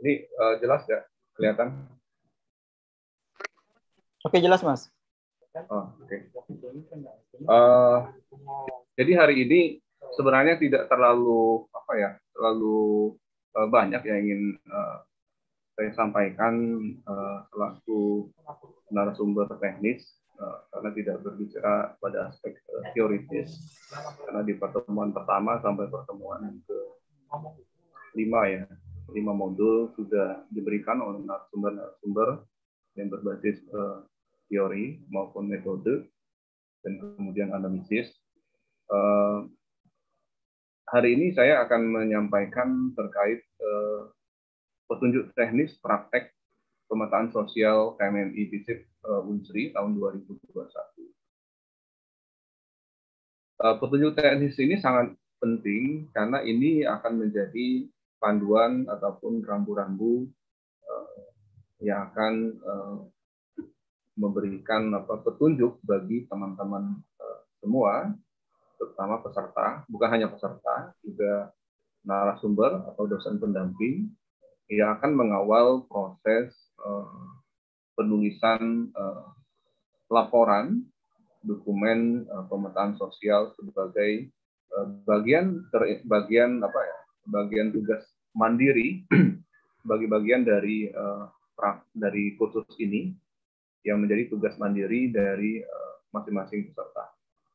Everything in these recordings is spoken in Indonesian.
Ini jelas nggak? Kelihatan? Oke, jelas, Mas. Oh, oke. Jadi hari ini sebenarnya tidak terlalu terlalu banyak yang ingin saya sampaikan selaku narasumber teknis, karena tidak berbicara pada aspek teoritis, karena di pertemuan pertama sampai pertemuan yang ke-5 5 modul sudah diberikan oleh narasumber yang berbasis teori maupun metode dan kemudian analisis. Hari ini saya akan menyampaikan terkait petunjuk teknis praktek pemetaan sosial KMMI FISIP Unsri tahun 2021. Petunjuk teknis ini sangat penting karena ini akan menjadi panduan ataupun rambu-rambu yang akan memberikan petunjuk bagi teman-teman semua, terutama peserta, bukan hanya peserta, juga narasumber atau dosen pendamping yang akan mengawal proses penulisan laporan dokumen pemetaan sosial sebagai bagian tugas mandiri bagi bagian dari kursus ini yang menjadi tugas mandiri dari masing-masing peserta.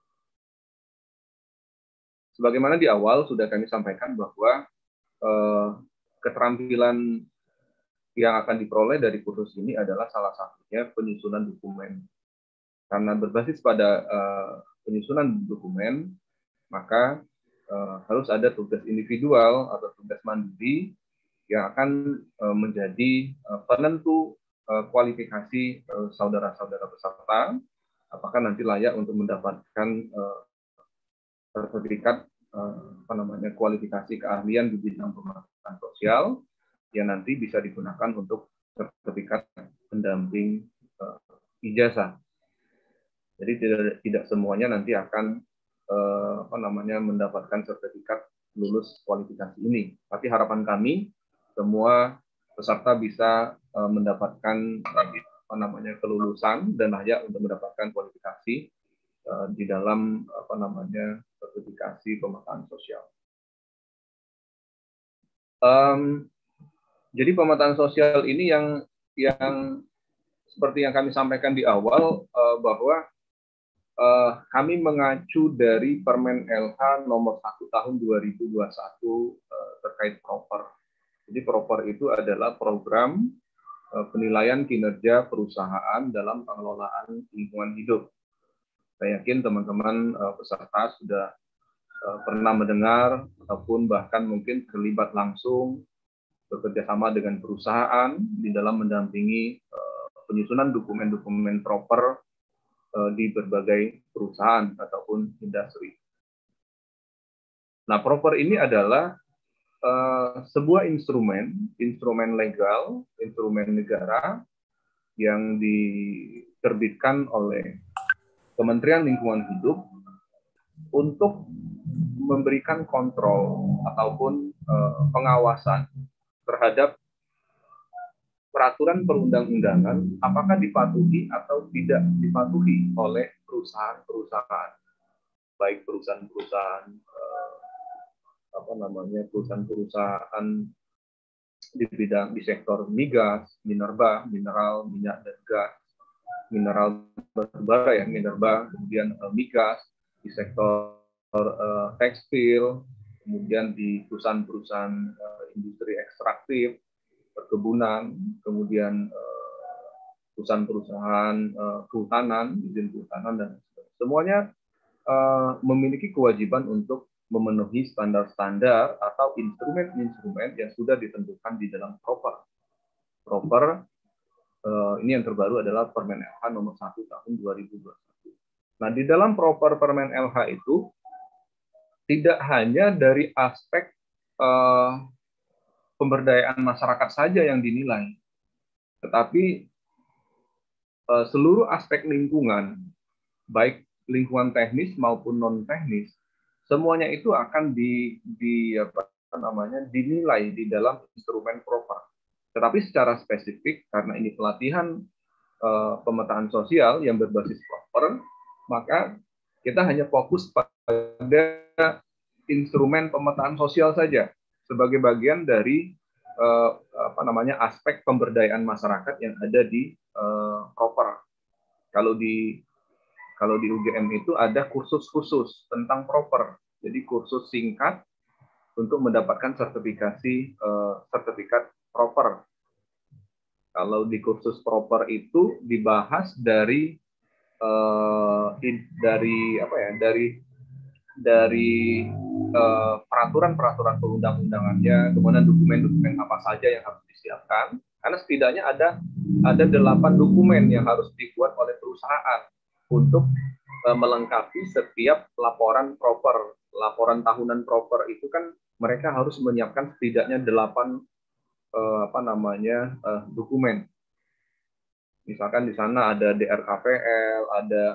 Sebagaimana di awal sudah kami sampaikan bahwa keterampilan yang akan diperoleh dari kursus ini adalah salah satunya penyusunan dokumen. Karena berbasis pada penyusunan dokumen, maka harus ada tugas individual atau tugas mandiri yang akan menjadi penentu kualifikasi saudara-saudara peserta, apakah nanti layak untuk mendapatkan sertifikat kualifikasi keahlian di bidang pemetaan sosial yang nanti bisa digunakan untuk sertifikat pendamping ijazah. Jadi tidak semuanya nanti akan mendapatkan sertifikat lulus kualifikasi ini. Tapi harapan kami semua peserta bisa mendapatkan kelulusan dan layak untuk mendapatkan kualifikasi di dalam sertifikasi pemetaan sosial. Jadi pemetaan sosial ini yang seperti yang kami sampaikan di awal bahwa kami mengacu dari Permen LH nomor 1 tahun 2021 terkait proper. Jadi proper itu adalah program penilaian kinerja perusahaan dalam pengelolaan lingkungan hidup. Saya yakin teman-teman peserta sudah pernah mendengar ataupun bahkan mungkin terlibat langsung bekerjasama dengan perusahaan di dalam mendampingi penyusunan dokumen-dokumen proper di berbagai perusahaan ataupun industri. Nah, proper ini adalah sebuah instrumen legal, instrumen negara yang diterbitkan oleh Kementerian Lingkungan Hidup untuk memberikan kontrol ataupun pengawasan terhadap peraturan perundang-undangan apakah dipatuhi atau tidak dipatuhi oleh perusahaan-perusahaan, baik perusahaan-perusahaan perusahaan-perusahaan di sektor migas, minerba, mineral, minyak dan gas, mineral batubara minerba, kemudian migas, di sektor tekstil, kemudian di perusahaan-perusahaan industri ekstraktif, perkebunan, kemudian perusahaan-perusahaan kehutanan, izin kehutanan, dan semuanya memiliki kewajiban untuk memenuhi standar-standar atau instrumen-instrumen yang sudah ditentukan di dalam proper. Proper ini yang terbaru adalah Permen LH nomor 1 tahun 2021. Nah, di dalam proper Permen LH itu tidak hanya dari aspek pemberdayaan masyarakat saja yang dinilai, tetapi seluruh aspek lingkungan, baik lingkungan teknis maupun non teknis, semuanya itu akan dinilai di dalam instrumen proper. Tetapi secara spesifik, karena ini pelatihan pemetaan sosial yang berbasis proper, maka kita hanya fokus pada instrumen pemetaan sosial saja sebagai bagian dari aspek pemberdayaan masyarakat yang ada di proper. Kalau di UGM itu ada kursus khusus tentang proper, jadi kursus singkat untuk mendapatkan sertifikat proper. Kalau di kursus proper itu dibahas dari peraturan-peraturan perundang-undangannya, kemudian dokumen-dokumen apa saja yang harus disiapkan. Karena setidaknya ada 8 dokumen yang harus dibuat oleh perusahaan untuk melengkapi setiap laporan proper. Laporan tahunan proper itu kan mereka harus menyiapkan setidaknya 8 dokumen. Misalkan di sana ada DRKPL, ada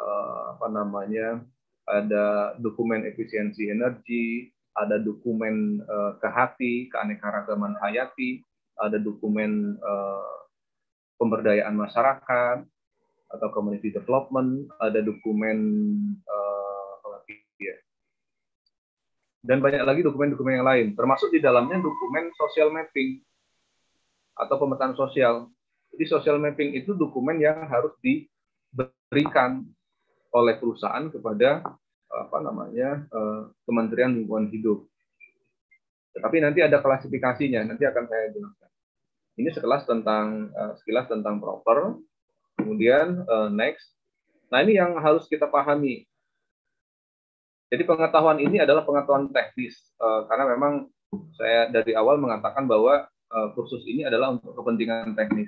ada dokumen efisiensi energi, ada dokumen keanekaragaman hayati, ada dokumen pemberdayaan masyarakat atau community development, ada dokumen dan banyak lagi dokumen-dokumen yang lain, termasuk di dalamnya dokumen social mapping atau pemetaan sosial. Jadi social mapping itu dokumen yang harus diberikan oleh perusahaan kepada Kementerian Lingkungan Hidup. Tetapi nanti ada klasifikasinya, nanti akan saya jelaskan. Ini sekilas tentang proper. Kemudian next. Nah, ini yang harus kita pahami. Jadi pengetahuan ini adalah pengetahuan teknis, karena memang saya dari awal mengatakan bahwa kursus ini adalah untuk kepentingan teknis.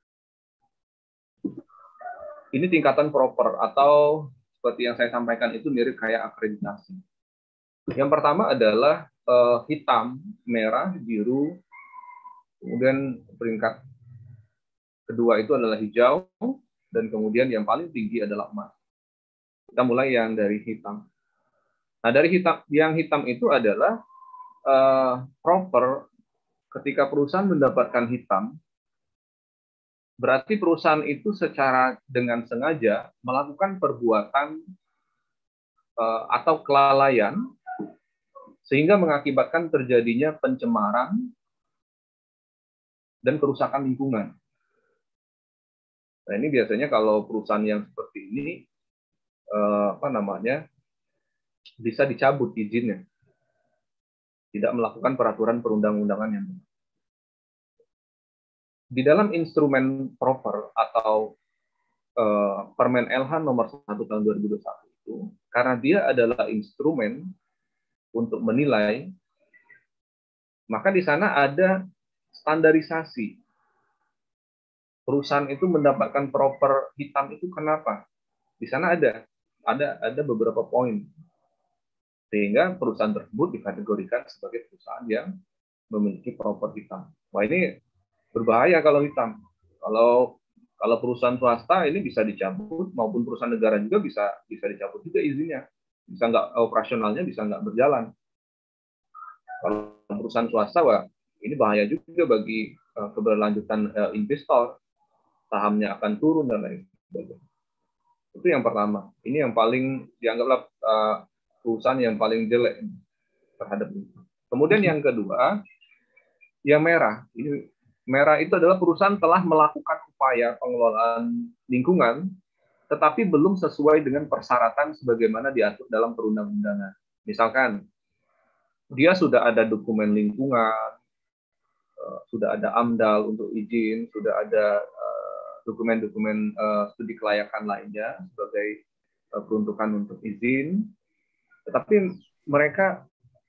Ini tingkatan proper atau seperti yang saya sampaikan itu mirip kayak akreditasi. Yang pertama adalah hitam, merah, biru, kemudian peringkat kedua itu adalah hijau, dan kemudian yang paling tinggi adalah emas. Kita mulai yang dari hitam. Nah, dari yang hitam itu adalah proper. Ketika perusahaan mendapatkan hitam, berarti perusahaan itu secara dengan sengaja melakukan perbuatan atau kelalaian sehingga mengakibatkan terjadinya pencemaran dan kerusakan lingkungan. Nah, ini biasanya kalau perusahaan yang seperti ini bisa dicabut izinnya, tidak melakukan peraturan perundang-undangan yang benar. Di dalam instrumen proper atau Permen LH nomor 1 tahun 2021 itu, karena dia adalah instrumen untuk menilai, maka di sana ada standarisasi. Perusahaan itu mendapatkan proper hitam itu kenapa? Di sana ada beberapa poin. Sehingga perusahaan tersebut dikategorikan sebagai perusahaan yang memiliki proper hitam. Wah, ini berbahaya kalau hitam. Kalau perusahaan swasta ini bisa dicabut, maupun perusahaan negara juga bisa dicabut juga izinnya. Bisa nggak operasionalnya, bisa nggak berjalan. Kalau perusahaan swasta, wah, ini bahaya juga bagi keberlanjutan investor. Sahamnya akan turun dan lain sebagainya. Itu yang pertama. Ini yang paling dianggaplah perusahaan yang paling jelek terhadap itu. Kemudian yang kedua, yang merah. Ini merah itu adalah perusahaan telah melakukan upaya pengelolaan lingkungan, tetapi belum sesuai dengan persyaratan sebagaimana diatur dalam perundang-undangan. Misalkan, dia sudah ada dokumen lingkungan, sudah ada AMDAL untuk izin, sudah ada dokumen-dokumen studi kelayakan lainnya sebagai peruntukan untuk izin, tetapi mereka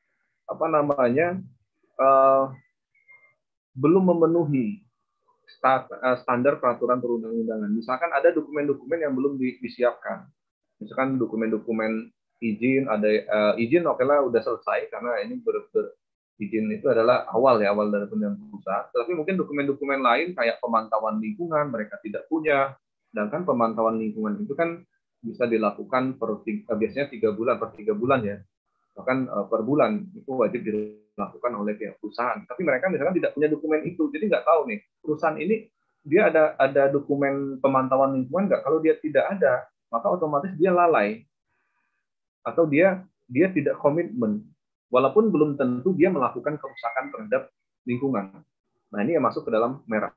belum memenuhi standar peraturan perundang-undangan. Misalkan ada dokumen-dokumen yang belum disiapkan, misalkan dokumen-dokumen izin, ada izin oke lah udah selesai karena ini izin itu adalah awal dari pendidikan perusahaan, tapi mungkin dokumen-dokumen lain kayak pemantauan lingkungan mereka tidak punya, sedangkan pemantauan lingkungan itu kan bisa dilakukan biasanya 3 bulan per 3 bulan ya, bahkan per bulan itu wajib dilakukan oleh pihak perusahaan. Tapi mereka misalkan tidak punya dokumen itu, jadi nggak tahu nih perusahaan ini dia ada dokumen pemantauan lingkungan nggak? Kalau dia tidak ada, maka otomatis dia lalai atau dia tidak komitmen, walaupun belum tentu dia melakukan kerusakan terhadap lingkungan. Nah ini yang masuk ke dalam merah.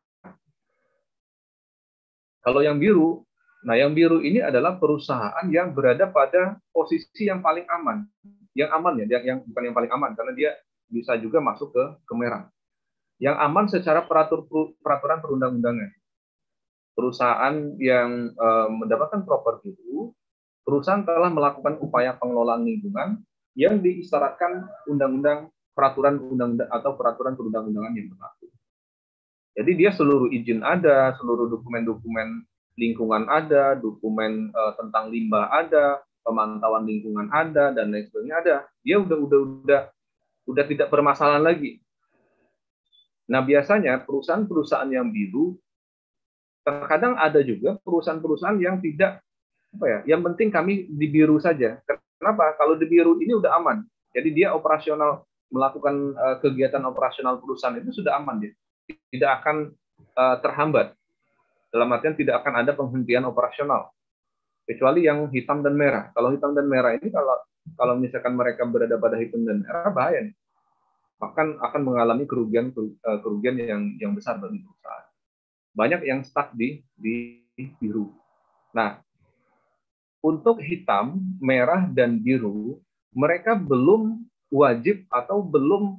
Kalau yang biru, nah yang biru ini adalah perusahaan yang berada pada posisi yang paling aman. Yang aman ya, yang bukan yang paling aman karena dia bisa juga masuk ke merah. Yang aman secara peraturan perundang-undangan. Perusahaan yang mendapatkan properti itu, perusahaan telah melakukan upaya pengelolaan lingkungan yang diisyaratkan undang-undang peraturan undang-undang atau peraturan perundang-undangan yang berlaku. Jadi dia seluruh izin ada, seluruh dokumen-dokumen lingkungan ada, dokumen tentang limbah ada, pemantauan lingkungan ada dan lain sebagainya ada. Dia udah tidak bermasalah lagi. Nah, biasanya perusahaan-perusahaan yang biru terkadang ada juga perusahaan-perusahaan yang tidak apa ya, yang penting kami di biru saja. Kenapa? Kalau di biru ini udah aman. Jadi dia operasional melakukan kegiatan operasional perusahaan itu sudah aman dia. Tidak akan terhambat. Dalam artian tidak akan ada penghentian operasional. Kecuali yang hitam dan merah. Kalau hitam dan merah ini kalau misalkan mereka berada pada hitam dan merah bahaya nih. Akan mengalami kerugian yang besar bagi perusahaan. Banyak yang stuck di biru. Nah, untuk hitam, merah dan biru, mereka belum wajib atau belum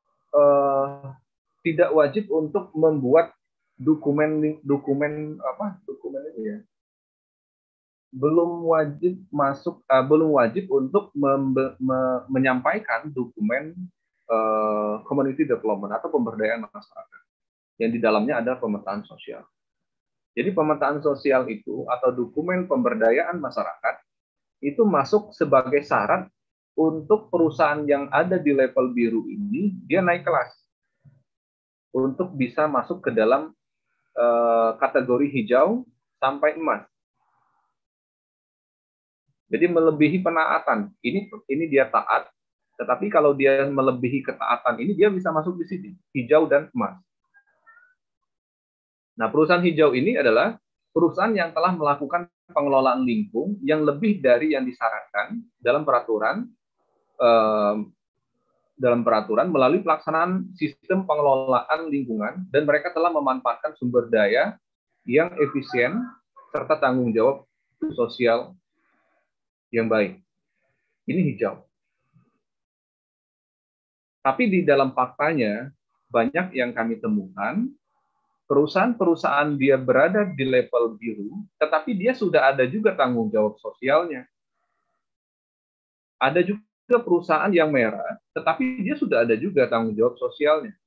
tidak wajib untuk membuat dokumen ini ya, belum wajib untuk menyampaikan dokumen community development atau pemberdayaan masyarakat yang di dalamnya ada pemetaan sosial. Jadi pemetaan sosial itu atau dokumen pemberdayaan masyarakat itu masuk sebagai syarat untuk perusahaan yang ada di level biru ini dia naik kelas untuk bisa masuk ke dalam kategori hijau sampai emas. Jadi melebihi penaatan. Ini dia taat, tetapi kalau dia melebihi ketaatan ini dia bisa masuk di sini, hijau dan emas. Nah, perusahaan hijau ini adalah perusahaan yang telah melakukan pengelolaan lingkung yang lebih dari yang disyaratkan dalam peraturan melalui pelaksanaan sistem pengelolaan lingkungan dan mereka telah memanfaatkan sumber daya yang efisien serta tanggung jawab sosial yang baik. Ini hijau. Tapi di dalam faktanya banyak yang kami temukan perusahaan-perusahaan dia berada di level biru, tetapi dia sudah ada juga tanggung jawab sosialnya. Ada juga perusahaan yang merah, tetapi dia sudah ada juga tanggung jawab sosialnya.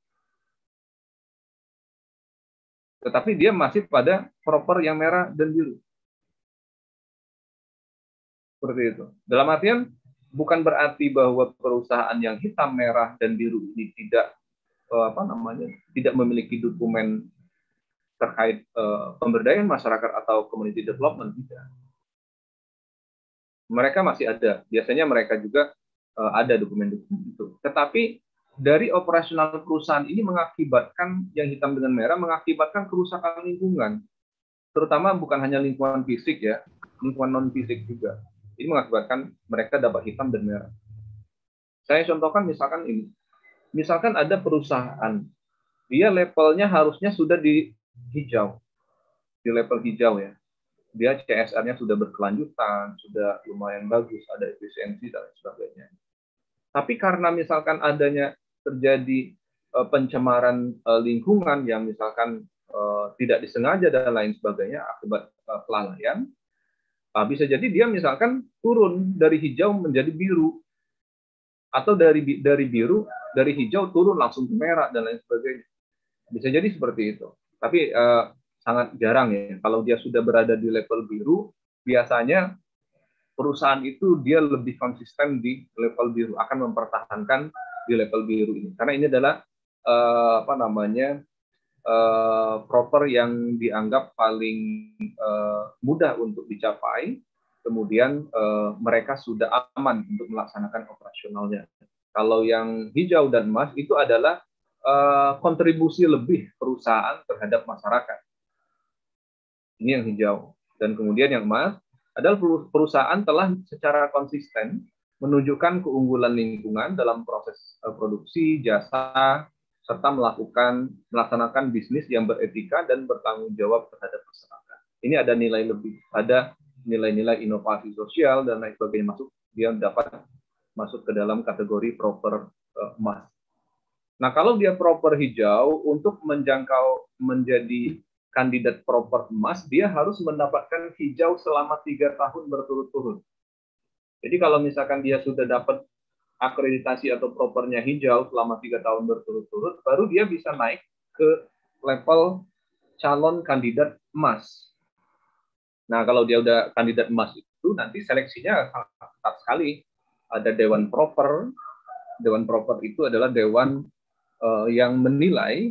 Tetapi dia masih pada proper yang merah dan biru. Seperti itu. Dalam artian, bukan berarti bahwa perusahaan yang hitam, merah, dan biru ini tidak tidak memiliki dokumen terkait pemberdayaan masyarakat atau community development, tidak. Mereka masih ada. Biasanya mereka juga ada dokumen-dokumen itu. Tetapi dari operasional perusahaan ini mengakibatkan yang hitam dengan merah mengakibatkan kerusakan lingkungan. Terutama bukan hanya lingkungan fisik ya, lingkungan non fisik juga. Ini mengakibatkan mereka dapat hitam dan merah. Saya contohkan misalkan ini. Misalkan ada perusahaan, dia levelnya harusnya sudah di hijau, di level hijau ya. Dia CSR-nya sudah berkelanjutan, sudah lumayan bagus, ada efisiensi dan sebagainya. Tapi karena misalkan adanya terjadi pencemaran lingkungan yang misalkan tidak disengaja dan lain sebagainya akibat kelalaian, bisa jadi dia misalkan turun dari hijau menjadi biru, atau dari hijau turun langsung ke merah dan lain sebagainya. Bisa jadi seperti itu. Tapi sangat jarang ya. Kalau dia sudah berada di level biru, biasanya perusahaan itu dia lebih konsisten di level biru, akan mempertahankan di level biru ini. Karena ini adalah proper yang dianggap paling mudah untuk dicapai. Kemudian mereka sudah aman untuk melaksanakan operasionalnya. Kalau yang hijau dan emas itu adalah kontribusi lebih perusahaan terhadap masyarakat. Ini yang hijau. Dan kemudian yang emas adalah perusahaan telah secara konsisten menunjukkan keunggulan lingkungan dalam proses produksi, jasa, serta melaksanakan bisnis yang beretika dan bertanggung jawab terhadap masyarakat. Ini ada nilai lebih, ada nilai-nilai inovasi sosial dan lain sebagainya masuk, dia dapat masuk ke dalam kategori proper emas. Nah, kalau dia proper hijau, untuk menjangkau menjadi kandidat proper emas, dia harus mendapatkan hijau selama 3 tahun berturut-turut. Jadi kalau misalkan dia sudah dapat akreditasi atau propernya hijau selama 3 tahun berturut-turut, baru dia bisa naik ke level calon kandidat emas. Nah, kalau dia udah kandidat emas itu, nanti seleksinya sangat ketat sekali. Ada Dewan Proper. Dewan Proper itu adalah dewan yang menilai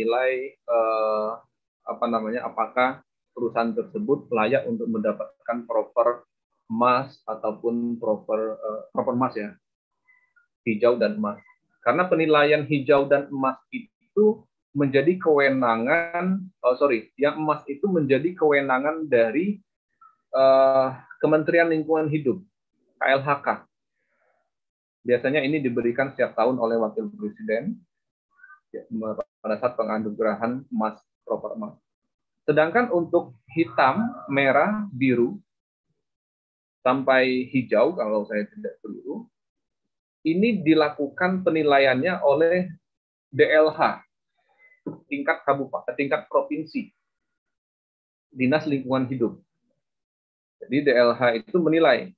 apakah perusahaan tersebut layak untuk mendapatkan proper emas ataupun proper emas ya, hijau dan emas. Karena penilaian hijau dan emas itu menjadi kewenangan, yang emas itu menjadi kewenangan dari Kementerian Lingkungan Hidup, KLHK. Biasanya ini diberikan setiap tahun oleh Wakil Presiden pada saat penganugerahan emas, proper emas. Sedangkan untuk hitam, merah, biru, sampai hijau kalau saya tidak keliru, ini dilakukan penilaiannya oleh DLH, tingkat kabupaten, tingkat provinsi, Dinas Lingkungan Hidup. Jadi DLH itu menilai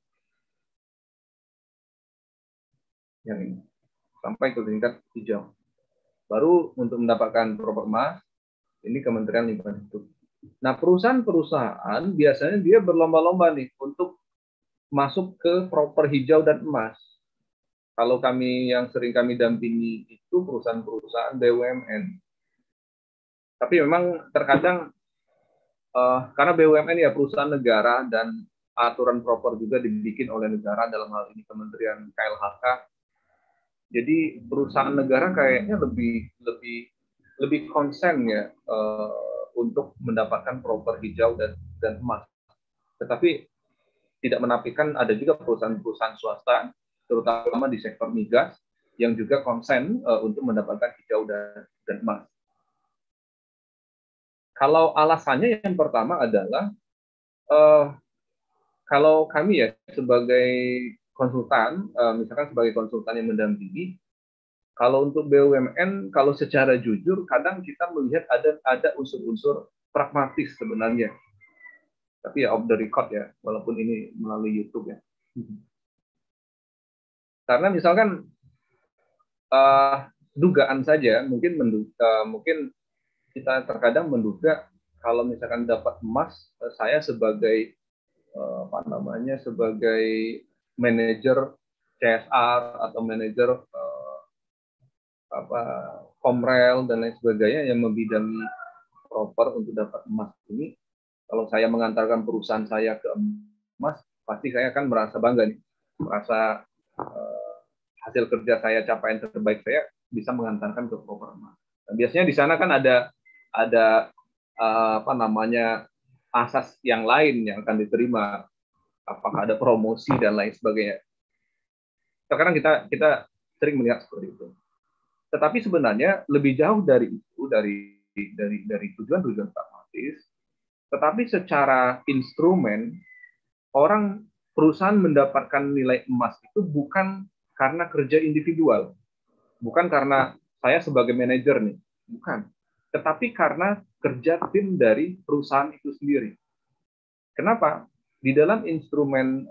yang ini sampai ke tingkat hijau. Baru untuk mendapatkan proper emas, ini Kementerian Lingkungan Hidup. Nah, perusahaan-perusahaan biasanya dia berlomba-lomba nih untuk masuk ke proper hijau dan emas. Kalau kami yang sering kami dampingi itu perusahaan-perusahaan BUMN. Tapi memang terkadang karena BUMN ya perusahaan negara dan aturan proper juga dibikin oleh negara, dalam hal ini Kementerian KLHK. Jadi perusahaan negara kayaknya lebih konsen ya untuk mendapatkan proper hijau dan emas. Tetapi tidak menafikan ada juga perusahaan-perusahaan swasta, terutama di sektor migas, yang juga konsen untuk mendapatkan hijau dan emas. Kalau alasannya yang pertama adalah kalau kami ya sebagai konsultan, misalkan sebagai konsultan yang mendampingi, kalau untuk BUMN, kalau secara jujur, kadang kita melihat ada unsur-unsur pragmatis sebenarnya. Tapi ya off the record ya, walaupun ini melalui YouTube ya. Karena misalkan dugaan saja, mungkin kita terkadang menduga kalau misalkan dapat emas, saya sebagai sebagai manajer CSR atau manajer Komrel dan lain sebagainya yang membidangi proper untuk dapat emas ini, kalau saya mengantarkan perusahaan saya ke emas, pasti saya akan merasa bangga nih, merasa hasil kerja saya, capaian terbaik saya bisa mengantarkan ke proper emas. Dan biasanya di sana kan ada asas yang lain yang akan diterima, apakah ada promosi dan lain sebagainya. Sekarang kita sering melihat seperti itu. Tetapi sebenarnya lebih jauh dari itu, dari tujuan-tujuan pragmatis. Tetapi secara instrumen, perusahaan mendapatkan nilai emas itu bukan karena kerja individual, bukan karena saya sebagai manajer nih, bukan. Tetapi karena kerja tim dari perusahaan itu sendiri. Kenapa? Di dalam instrumen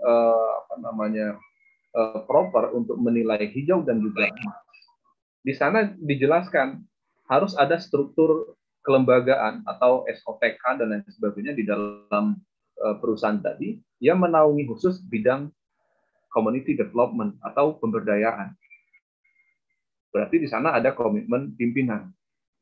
proper untuk menilai hijau dan juga emas, di sana dijelaskan harus ada struktur kelembagaan atau SOTK dan lain sebagainya di dalam perusahaan tadi yang menaungi khusus bidang community development atau pemberdayaan. Berarti di sana ada komitmen pimpinan,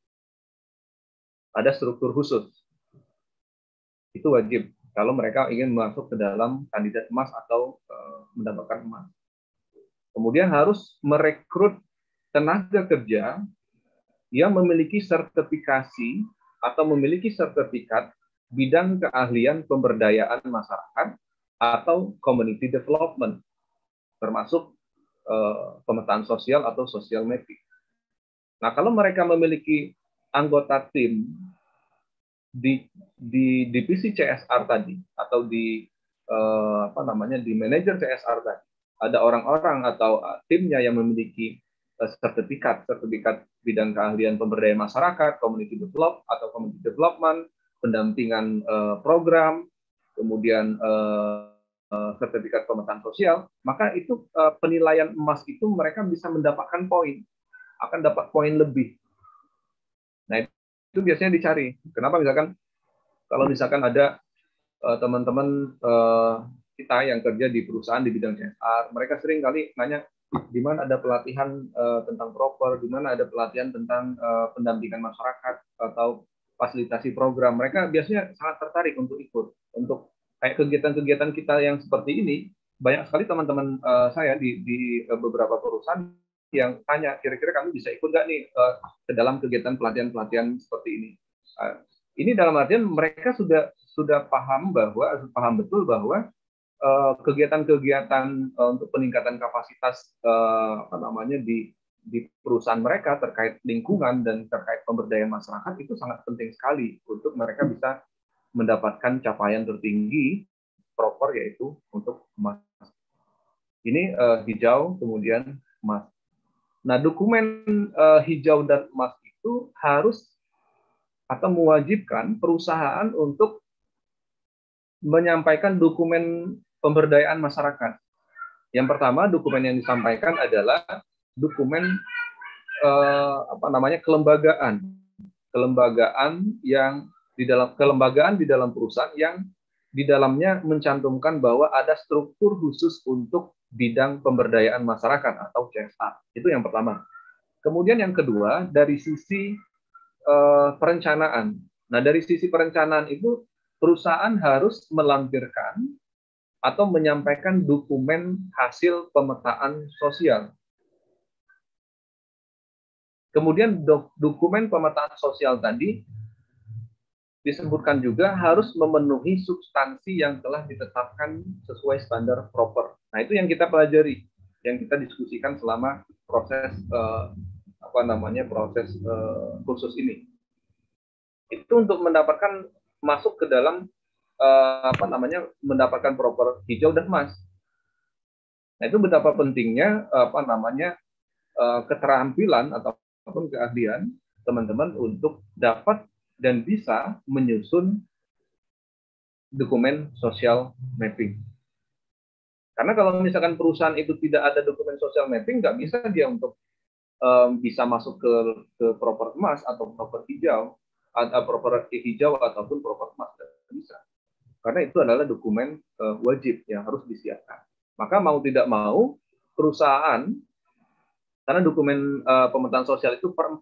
ada struktur khusus. Itu wajib kalau mereka ingin masuk ke dalam kandidat emas atau mendapatkan emas. Kemudian harus merekrut tenaga kerja yang memiliki sertifikasi atau memiliki sertifikat bidang keahlian pemberdayaan masyarakat atau community development, termasuk pemetaan sosial atau social mapping. Nah, kalau mereka memiliki anggota tim di divisi CSR tadi atau di di manajer CSR tadi, ada orang-orang atau timnya yang memiliki sertifikat bidang keahlian pemberdayaan masyarakat, community development, pendampingan program, kemudian sertifikat pemetaan sosial, maka itu penilaian emas itu mereka bisa mendapatkan poin, akan dapat poin lebih. Nah, itu biasanya dicari. Kenapa kalau misalkan ada teman-teman kita yang kerja di perusahaan di bidang CSR, mereka sering kali nanya di mana ada pelatihan tentang proper, di mana ada pelatihan tentang pendampingan masyarakat atau fasilitasi program. Mereka biasanya sangat tertarik untuk ikut. Untuk kayak kegiatan-kegiatan kita yang seperti ini, banyak sekali teman-teman saya di beberapa perusahaan yang tanya, kira-kira kami bisa ikut nggak nih ke dalam kegiatan pelatihan-pelatihan seperti ini. Ini dalam artian mereka sudah paham betul bahwa kegiatan-kegiatan untuk peningkatan kapasitas di perusahaan mereka terkait lingkungan dan terkait pemberdayaan masyarakat itu sangat penting sekali untuk mereka bisa mendapatkan capaian tertinggi proper, yaitu untuk emas. Ini hijau kemudian emas. Nah, dokumen hijau dan emas itu harus atau mewajibkan perusahaan untuk menyampaikan dokumen pemberdayaan masyarakat. Yang pertama, dokumen yang disampaikan adalah dokumen kelembagaan yang di dalam perusahaan yang di dalamnya mencantumkan bahwa ada struktur khusus untuk bidang pemberdayaan masyarakat atau CSR. Itu yang pertama. Kemudian yang kedua, dari sisi perencanaan. Nah, dari sisi perencanaan itu perusahaan harus melampirkan atau menyampaikan dokumen hasil pemetaan sosial. Kemudian dokumen pemetaan sosial tadi disebutkan juga harus memenuhi substansi yang telah ditetapkan sesuai standar proper. Nah, itu yang kita pelajari, yang kita diskusikan selama proses kursus ini. Itu untuk mendapatkan masuk ke dalam mendapatkan proper hijau dan emas. Nah, itu betapa pentingnya keterampilan ataupun keahlian teman-teman untuk dapat dan bisa menyusun dokumen social mapping. Karena kalau misalkan perusahaan itu tidak ada dokumen social mapping, nggak bisa dia untuk bisa masuk ke proper emas atau proper hijau, ataupun proper emas, nggak bisa. Karena itu adalah dokumen wajib yang harus disiapkan. Maka mau tidak mau perusahaan, karena dokumen pemetaan sosial itu per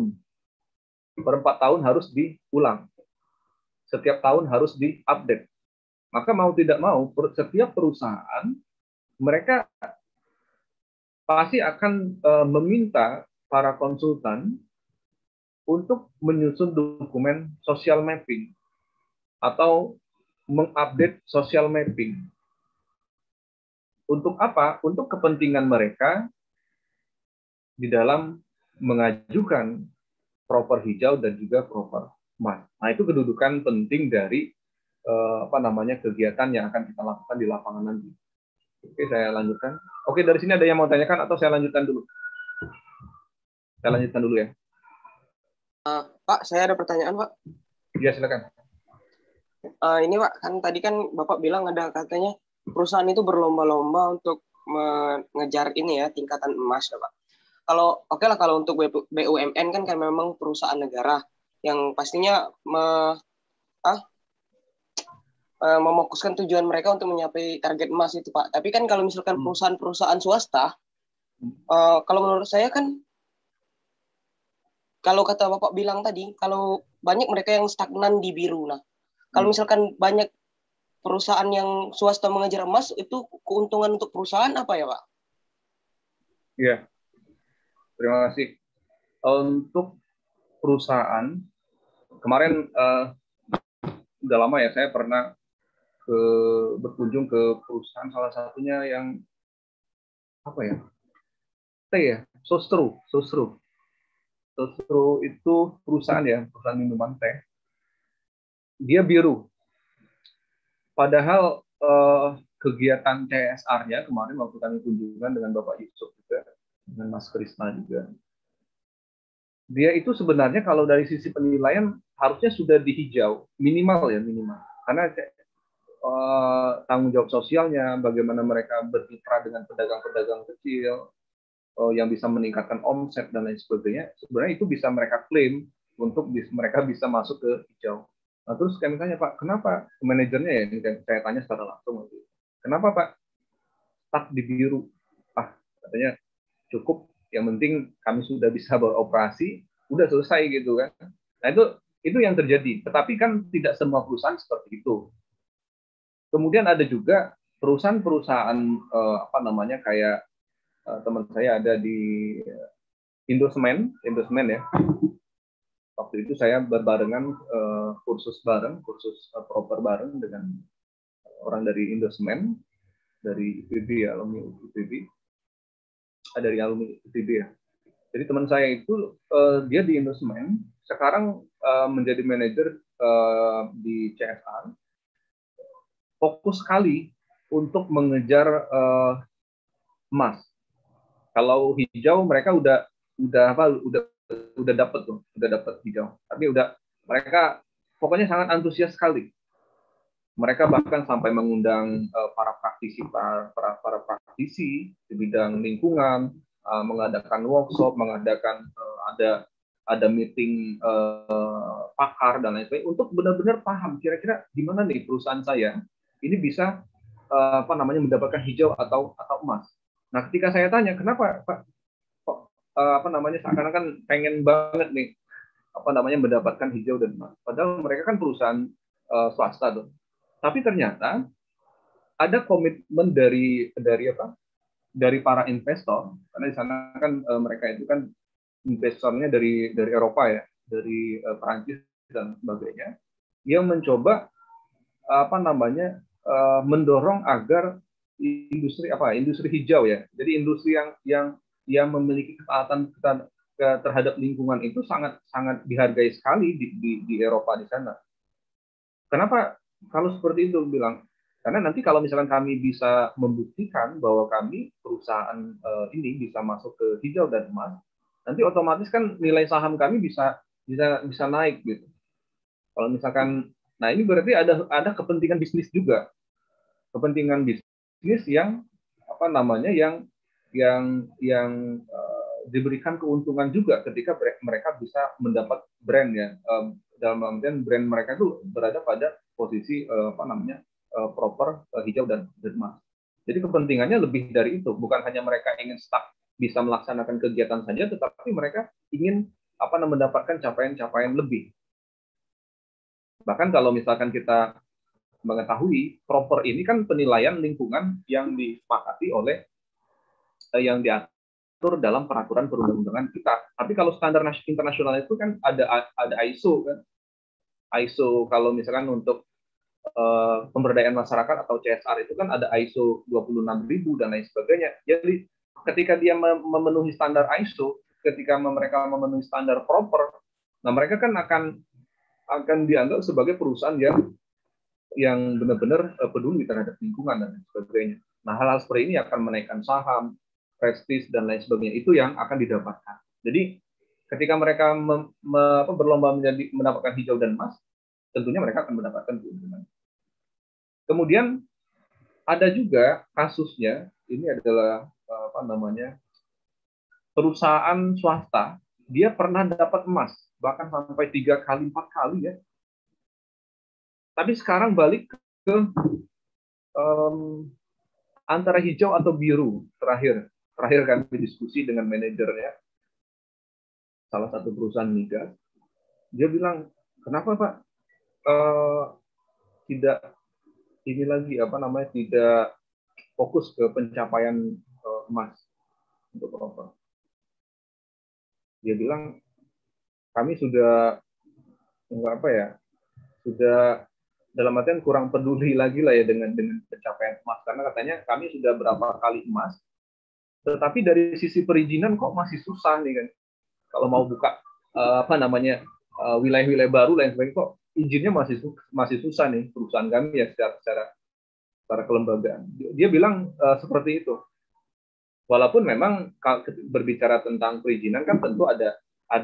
4 tahun harus diulang. Setiap tahun harus diupdate. Maka mau tidak mau setiap perusahaan mereka pasti akan meminta para konsultan untuk menyusun dokumen social mapping atau mengupdate social mapping. Untuk apa? Untuk kepentingan mereka di dalam mengajukan proper hijau dan juga proper emas. Nah, itu kedudukan penting dari kegiatan yang akan kita lakukan di lapangan nanti. Oke, saya lanjutkan. Oke, dari sini ada yang mau tanyakan atau saya lanjutkan dulu? Saya lanjutkan dulu ya. Pak, saya ada pertanyaan, Pak. Iya, silakan. Ini Pak, kan tadi kan Bapak bilang ada katanya perusahaan itu berlomba-lomba untuk mengejar ini ya, tingkatan emas ya Pak. Kalau oke lah kalau untuk BUMN kan memang perusahaan negara yang pastinya mefokuskan tujuan mereka untuk mencapai target emas itu Pak. Tapi kan kalau misalkan perusahaan-perusahaan swasta, kalau menurut saya kan kalau kata Bapak bilang tadi, kalau banyak mereka yang stagnan di biru. Nah, kalau misalkan banyak perusahaan yang swasta mengejar emas, itu keuntungan untuk perusahaan apa ya, Pak? Iya, terima kasih. Untuk perusahaan, kemarin udah lama ya saya pernah berkunjung ke perusahaan, salah satunya yang apa ya, teh ya, Sostro. Sostro itu perusahaan ya, perusahaan minuman teh. Dia biru. Padahal kegiatan CSR-nya kemarin waktu kami kunjungan dengan Bapak Yusuf juga, dengan Mas Krisna juga, dia itu sebenarnya kalau dari sisi penilaian harusnya sudah dihijau, minimal ya, minimal. Karena tanggung jawab sosialnya, bagaimana mereka bermitra dengan pedagang-pedagang kecil, yang bisa meningkatkan omset dan lain sebagainya, sebenarnya itu bisa mereka klaim untuk mereka bisa masuk ke hijau. Nah, terus kami tanya, Pak, kenapa manajernya ya, saya tanya secara langsung, kenapa Pak stuck di biru? Ah, katanya cukup, yang penting kami sudah bisa beroperasi, udah selesai gitu kan. Nah, itu yang terjadi. Tetapi kan tidak semua perusahaan seperti itu. Kemudian ada juga perusahaan-perusahaan apa namanya, kayak teman saya ada di Indosmen ya. Waktu itu saya berbarengan kursus proper bareng dengan orang dari Indosmen, dari IPB ya, alumni IPB, dari alumni IPB ya. Jadi teman saya itu dia di Indosmen, sekarang menjadi manajer di CSR, fokus sekali untuk mengejar emas. Kalau hijau mereka udah dapat tuh, udah dapat hijau. Tapi mereka pokoknya sangat antusias sekali. Mereka bahkan sampai mengundang para praktisi di bidang lingkungan, mengadakan workshop, mengadakan ada meeting pakar dan lain sebagainya untuk benar-benar paham kira-kira gimana nih perusahaan saya ini bisa apa namanya mendapatkan hijau atau emas. Nah, ketika saya tanya kenapa Pak kok apa namanya seakan-akan pengen banget nih apa namanya mendapatkan hijau dan emas, padahal mereka kan perusahaan swasta tuh. Tapi ternyata ada komitmen dari para investor, karena di sana kan mereka itu kan investornya dari Eropa ya, dari Perancis dan sebagainya, yang mencoba apa namanya mendorong agar industri hijau ya. Jadi industri yang memiliki ketaatan terhadap lingkungan itu sangat sangat dihargai sekali di Eropa di sana. Kenapa kalau seperti itu bilang? Karena nanti kalau misalkan kami bisa membuktikan bahwa kami perusahaan ini bisa masuk ke hijau dan emas, nanti otomatis kan nilai saham kami bisa naik gitu. Kalau misalkan, nah ini berarti ada kepentingan bisnis juga, kepentingan bisnis yang apa namanya yang diberikan keuntungan juga ketika mereka bisa mendapat brand ya, dalam artian brand mereka itu berada pada posisi apa namanya proper hijau dan emas. Jadi kepentingannya lebih dari itu, bukan hanya mereka ingin stuck bisa melaksanakan kegiatan saja, tetapi mereka ingin apa namanya mendapatkan capaian-capaian lebih. Bahkan kalau misalkan kita mengetahui proper ini kan penilaian lingkungan yang disepakati oleh yang diatur dalam peraturan perundang-undangan kita. Tapi kalau standar internasional itu kan ada ISO kan. ISO kalau misalkan untuk pemberdayaan masyarakat atau CSR itu kan ada ISO 26000 dan lain sebagainya. Jadi ketika dia memenuhi standar ISO, ketika mereka memenuhi standar proper, nah mereka kan akan dianggap sebagai perusahaan yang benar-benar peduli terhadap lingkungan dan sebagainya. Nah, hal-hal seperti ini akan menaikkan saham, prestis dan lain sebagainya. Itu yang akan didapatkan. Jadi, ketika mereka berlomba mendapatkan hijau dan emas, tentunya mereka akan mendapatkan keuntungan. Kemudian ada juga kasusnya, ini adalah apa namanya perusahaan swasta, dia pernah dapat emas, bahkan sampai 3 kali, 4 kali ya. Tapi sekarang balik ke antara hijau atau biru. Terakhir kami diskusi dengan manajernya salah satu perusahaan migas. Dia bilang, kenapa Pak tidak ini lagi apa namanya tidak fokus ke pencapaian emas? untuk proper. Dia bilang kami sudah enggak apa ya, sudah dalam artian kurang peduli lagi lah ya dengan pencapaian emas, karena katanya kami sudah berapa kali emas, tetapi dari sisi perizinan kok masih susah nih kan. Kalau mau buka wilayah-wilayah baru lain sebagainya, kok izinnya masih susah nih perusahaan kami ya secara kelembagaan. Dia bilang seperti itu. Walaupun memang berbicara tentang perizinan kan tentu ada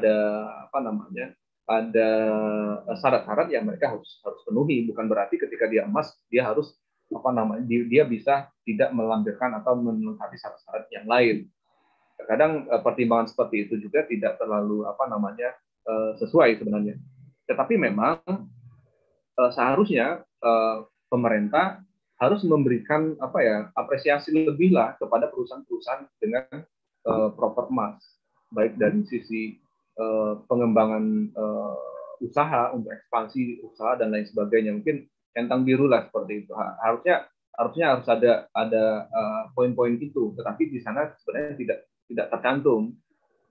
ada syarat-syarat yang mereka harus penuhi. Bukan berarti ketika dia emas dia harus dia bisa tidak melampirkan atau melengkapi syarat-syarat yang lain. Kadang pertimbangan seperti itu juga tidak terlalu sesuai sebenarnya. Tetapi memang seharusnya pemerintah harus memberikan apresiasi lebih lah kepada perusahaan-perusahaan dengan proper emas, baik dari sisi pengembangan usaha untuk ekspansi usaha dan lain sebagainya. Mungkin centang biru lah seperti itu. Harusnya harus ada poin-poin itu, tetapi di sana sebenarnya tidak tercantum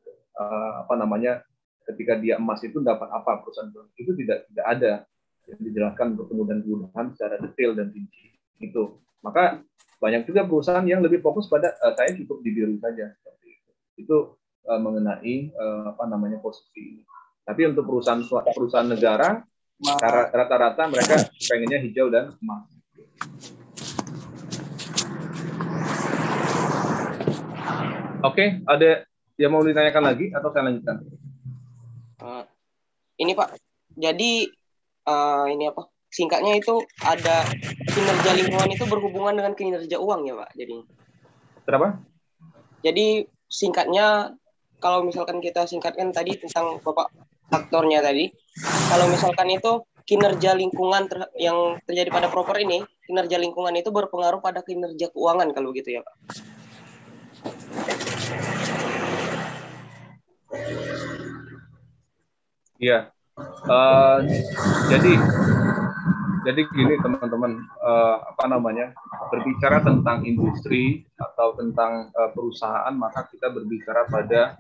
ketika dia emas itu dapat apa, perusahaan itu tidak ada yang dijelaskan untuk kemudahan secara detail dan rinci itu. Maka banyak juga perusahaan yang lebih fokus pada saya cukup di biru saja seperti itu. Itu mengenai posisi ini. Tapi untuk perusahaan negara rata-rata mereka pengennya hijau dan emas. Oke, ada yang mau ditanyakan lagi atau saya lanjutkan? Ini Pak, jadi singkatnya itu ada kinerja lingkungan itu berhubungan dengan kinerja uang ya Pak, jadi. Kenapa? Jadi singkatnya, kalau misalkan kita singkatkan tadi tentang Bapak faktornya tadi, kalau misalkan itu kinerja lingkungan yang terjadi pada proper ini, kinerja lingkungan itu berpengaruh pada kinerja keuangan kalau gitu ya Pak. Iya. Jadi gini teman-teman, berbicara tentang industri atau tentang perusahaan, maka kita berbicara pada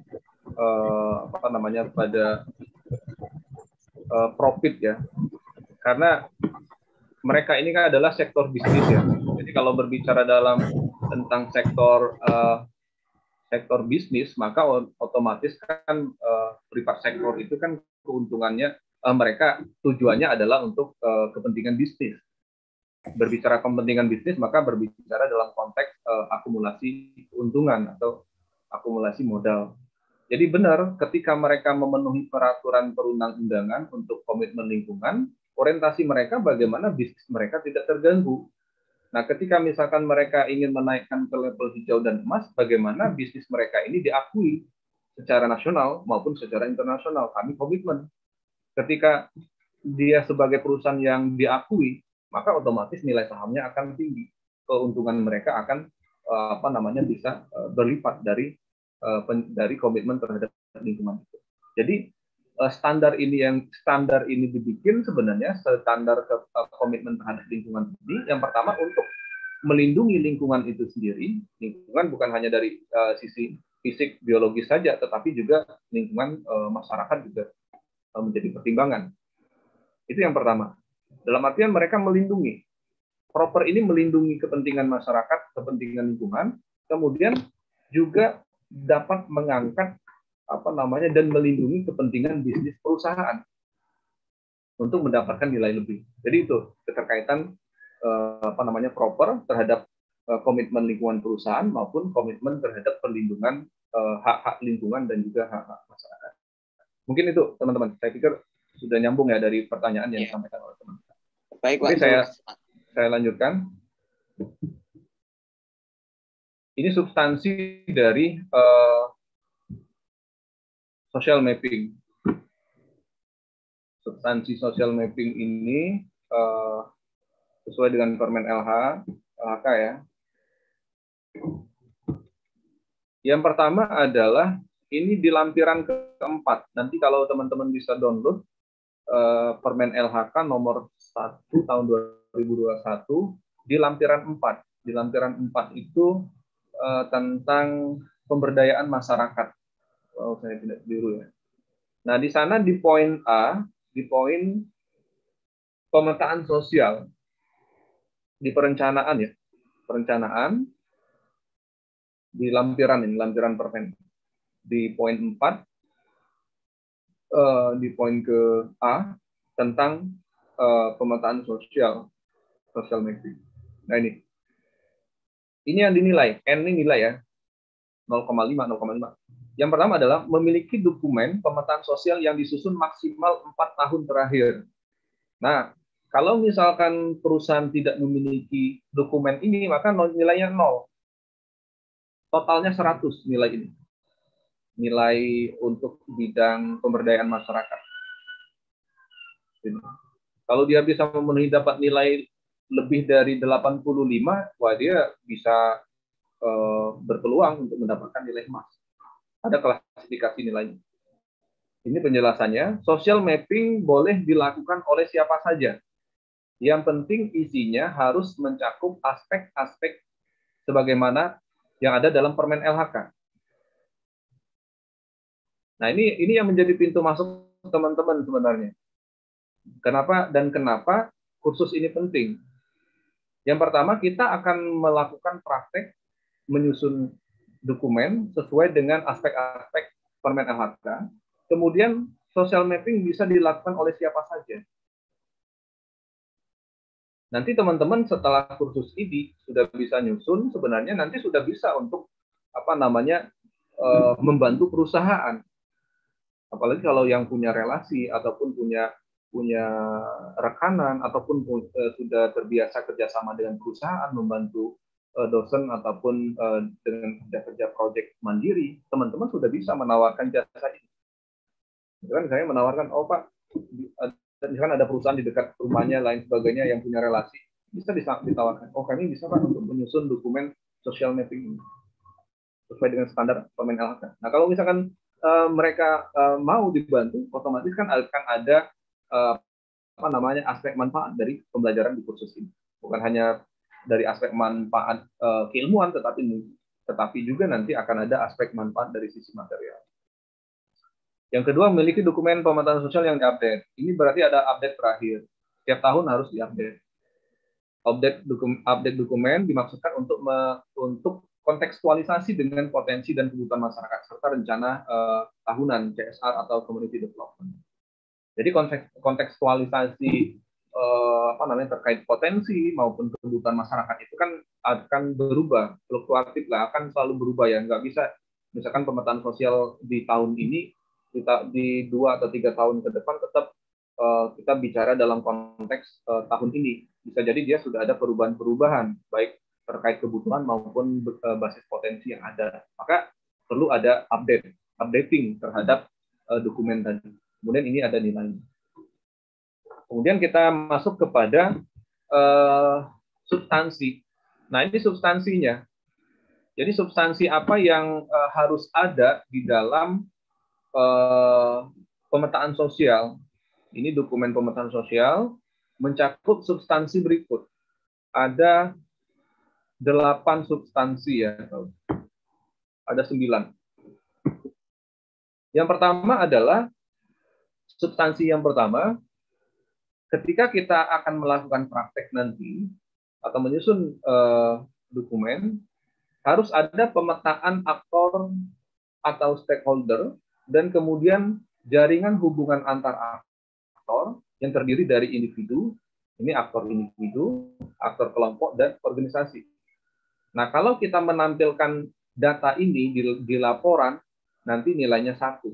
profit ya. Karena mereka ini kan adalah sektor bisnis ya. Jadi kalau berbicara tentang sektor bisnis, maka otomatis kan privat sektor itu kan keuntungannya mereka tujuannya adalah untuk kepentingan bisnis. Berbicara kepentingan bisnis, maka berbicara dalam konteks akumulasi keuntungan atau akumulasi modal. Jadi benar, ketika mereka memenuhi peraturan perundang-undangan untuk komitmen lingkungan, orientasi mereka bagaimana bisnis mereka tidak terganggu. Nah, ketika misalkan mereka ingin menaikkan ke level hijau dan emas, bagaimana bisnis mereka ini diakui secara nasional maupun secara internasional. Kami komitmen. Ketika dia sebagai perusahaan yang diakui, maka otomatis nilai sahamnya akan tinggi. Keuntungan mereka akan bisa berlipat dari komitmen terhadap lingkungan itu. Jadi standar ini dibikin sebenarnya standar komitmen terhadap lingkungan ini yang pertama untuk melindungi lingkungan itu sendiri. Lingkungan bukan hanya dari sisi fisik biologis saja, tetapi juga lingkungan masyarakat juga menjadi pertimbangan. Itu yang pertama. Dalam artian mereka melindungi. Proper ini melindungi kepentingan masyarakat, kepentingan lingkungan, kemudian juga dapat mengangkat dan melindungi kepentingan bisnis perusahaan untuk mendapatkan nilai lebih. Jadi itu keterkaitan proper terhadap komitmen lingkungan perusahaan maupun komitmen terhadap perlindungan hak-hak lingkungan dan juga hak-hak masyarakat. Mungkin itu teman-teman. Saya pikir sudah nyambung ya dari pertanyaan yang disampaikan oleh teman-teman. Baik, Pak. Oke, saya lanjutkan. Ini substansi dari social mapping. Substansi social mapping ini sesuai dengan Permen LHK ya. Yang pertama adalah ini di lampiran keempat. Nanti kalau teman-teman bisa download Permen LHK nomor 1 tahun 2021 di lampiran 4. Di lampiran 4 itu tentang pemberdayaan masyarakat. Kalau saya tidak keliru ya. Nah, di sana di poin A, di poin pemetaan sosial, di perencanaan ya, perencanaan di lampiran permen. Di poin 4, di poin ke A, tentang pemetaan social mapping. Nah ini yang dinilai, N ini nilai ya, 0,5. Yang pertama adalah memiliki dokumen pemetaan sosial yang disusun maksimal 4 tahun terakhir. Nah, kalau misalkan perusahaan tidak memiliki dokumen ini, maka nilainya 0. Totalnya 100 nilai ini. Nilai untuk bidang pemberdayaan masyarakat. Kalau dia bisa memenuhi dapat nilai lebih dari 85, wah dia bisa berpeluang untuk mendapatkan nilai emas. Ada klasifikasi nilainya. Ini penjelasannya. Social mapping boleh dilakukan oleh siapa saja. Yang penting isinya harus mencakup aspek-aspek sebagaimana yang ada dalam permen LHK. Nah, ini yang menjadi pintu masuk teman-teman sebenarnya. Kenapa kursus ini penting? Yang pertama, kita akan melakukan praktek menyusun dokumen sesuai dengan aspek-aspek permen LHK. Kemudian social mapping bisa dilakukan oleh siapa saja. Nanti teman-teman setelah kursus ini sudah bisa nyusun, sebenarnya nanti sudah bisa untuk membantu perusahaan. Apalagi kalau yang punya relasi ataupun punya rekanan ataupun sudah terbiasa kerjasama dengan perusahaan, membantu dosen ataupun dengan kerja proyek mandiri, teman-teman sudah bisa menawarkan jasa ini. Kan saya menawarkan, oh Pak, misalkan ada perusahaan di dekat rumahnya lain sebagainya yang punya relasi, bisa ditawarkan, oh kami bisa Pak untuk menyusun dokumen social mapping ini sesuai dengan standar permen LHK. Nah kalau misalkan mereka mau dibantu, otomatis kan akan ada aspek manfaat dari pembelajaran di kursus ini. Bukan hanya dari aspek manfaat keilmuan, tetapi juga nanti akan ada aspek manfaat dari sisi material. Yang kedua, memiliki dokumen pemetaan sosial yang diupdate. Ini berarti ada update terakhir. Setiap tahun harus diupdate. Update dokumen dimaksudkan untuk kontekstualisasi dengan potensi dan kebutuhan masyarakat serta rencana tahunan CSR atau community development. Jadi kontekstualisasi terkait potensi maupun kebutuhan masyarakat itu kan akan berubah, fluktuatif lah, akan selalu berubah ya. Nggak bisa misalkan pemetaan sosial di tahun ini, kita di 2 atau 3 tahun ke depan tetap kita bicara dalam konteks tahun ini. Bisa jadi dia sudah ada perubahan-perubahan, baik terkait kebutuhan maupun basis potensi yang ada. Maka perlu ada updating terhadap dokumen tadi. Kemudian ini ada nilainya. Kemudian kita masuk kepada substansi. Nah, ini substansinya. Jadi substansi apa yang harus ada di dalam pemetaan sosial. Ini dokumen pemetaan sosial mencakup substansi berikut. Ada 8 substansi ya. Ada 9. Yang pertama adalah substansi yang pertama, ketika kita akan melakukan praktek nanti atau menyusun dokumen, harus ada pemetaan aktor atau stakeholder dan kemudian jaringan hubungan antar aktor yang terdiri dari individu, ini aktor individu, aktor kelompok, dan organisasi. Nah, kalau kita menampilkan data ini di laporan, nanti nilainya 1.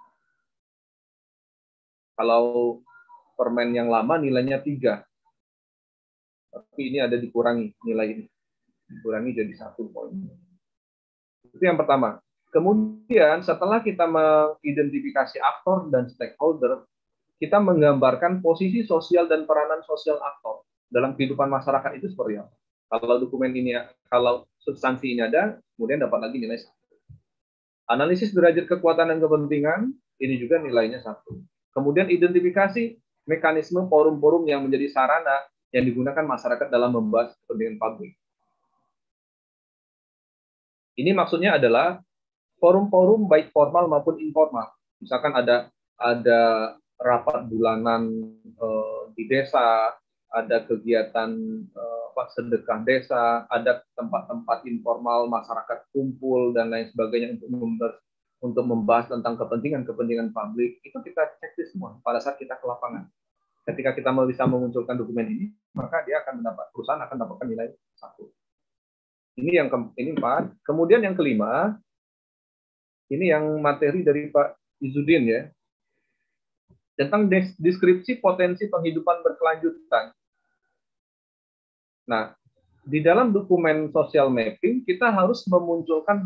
Kalau permen yang lama nilainya 3. Tapi ini ada dikurangi nilai ini. Dikurangi jadi 1 poin. Itu yang pertama. Kemudian setelah kita mengidentifikasi aktor dan stakeholder, kita menggambarkan posisi sosial dan peranan sosial aktor dalam kehidupan masyarakat itu seperti apa. Kalau dokumen ini, kalau substansi ini ada, kemudian dapat lagi nilai 1. Analisis derajat kekuatan dan kepentingan, ini juga nilainya 1. Kemudian identifikasi mekanisme forum-forum yang menjadi sarana yang digunakan masyarakat dalam membahas kepentingan publik. Ini maksudnya adalah forum-forum baik formal maupun informal. Misalkan ada rapat bulanan di desa, ada kegiatan sedekah desa, ada tempat-tempat informal masyarakat kumpul dan lain sebagainya untuk membahas tentang kepentingan publik. Itu kita cek semua pada saat kita ke lapangan. Ketika kita bisa memunculkan dokumen ini, maka perusahaan akan mendapatkan nilai 1. Ini 4. Kemudian yang kelima, ini yang materi dari Pak Izudin ya, tentang deskripsi potensi penghidupan berkelanjutan. Nah, di dalam dokumen social mapping kita harus memunculkan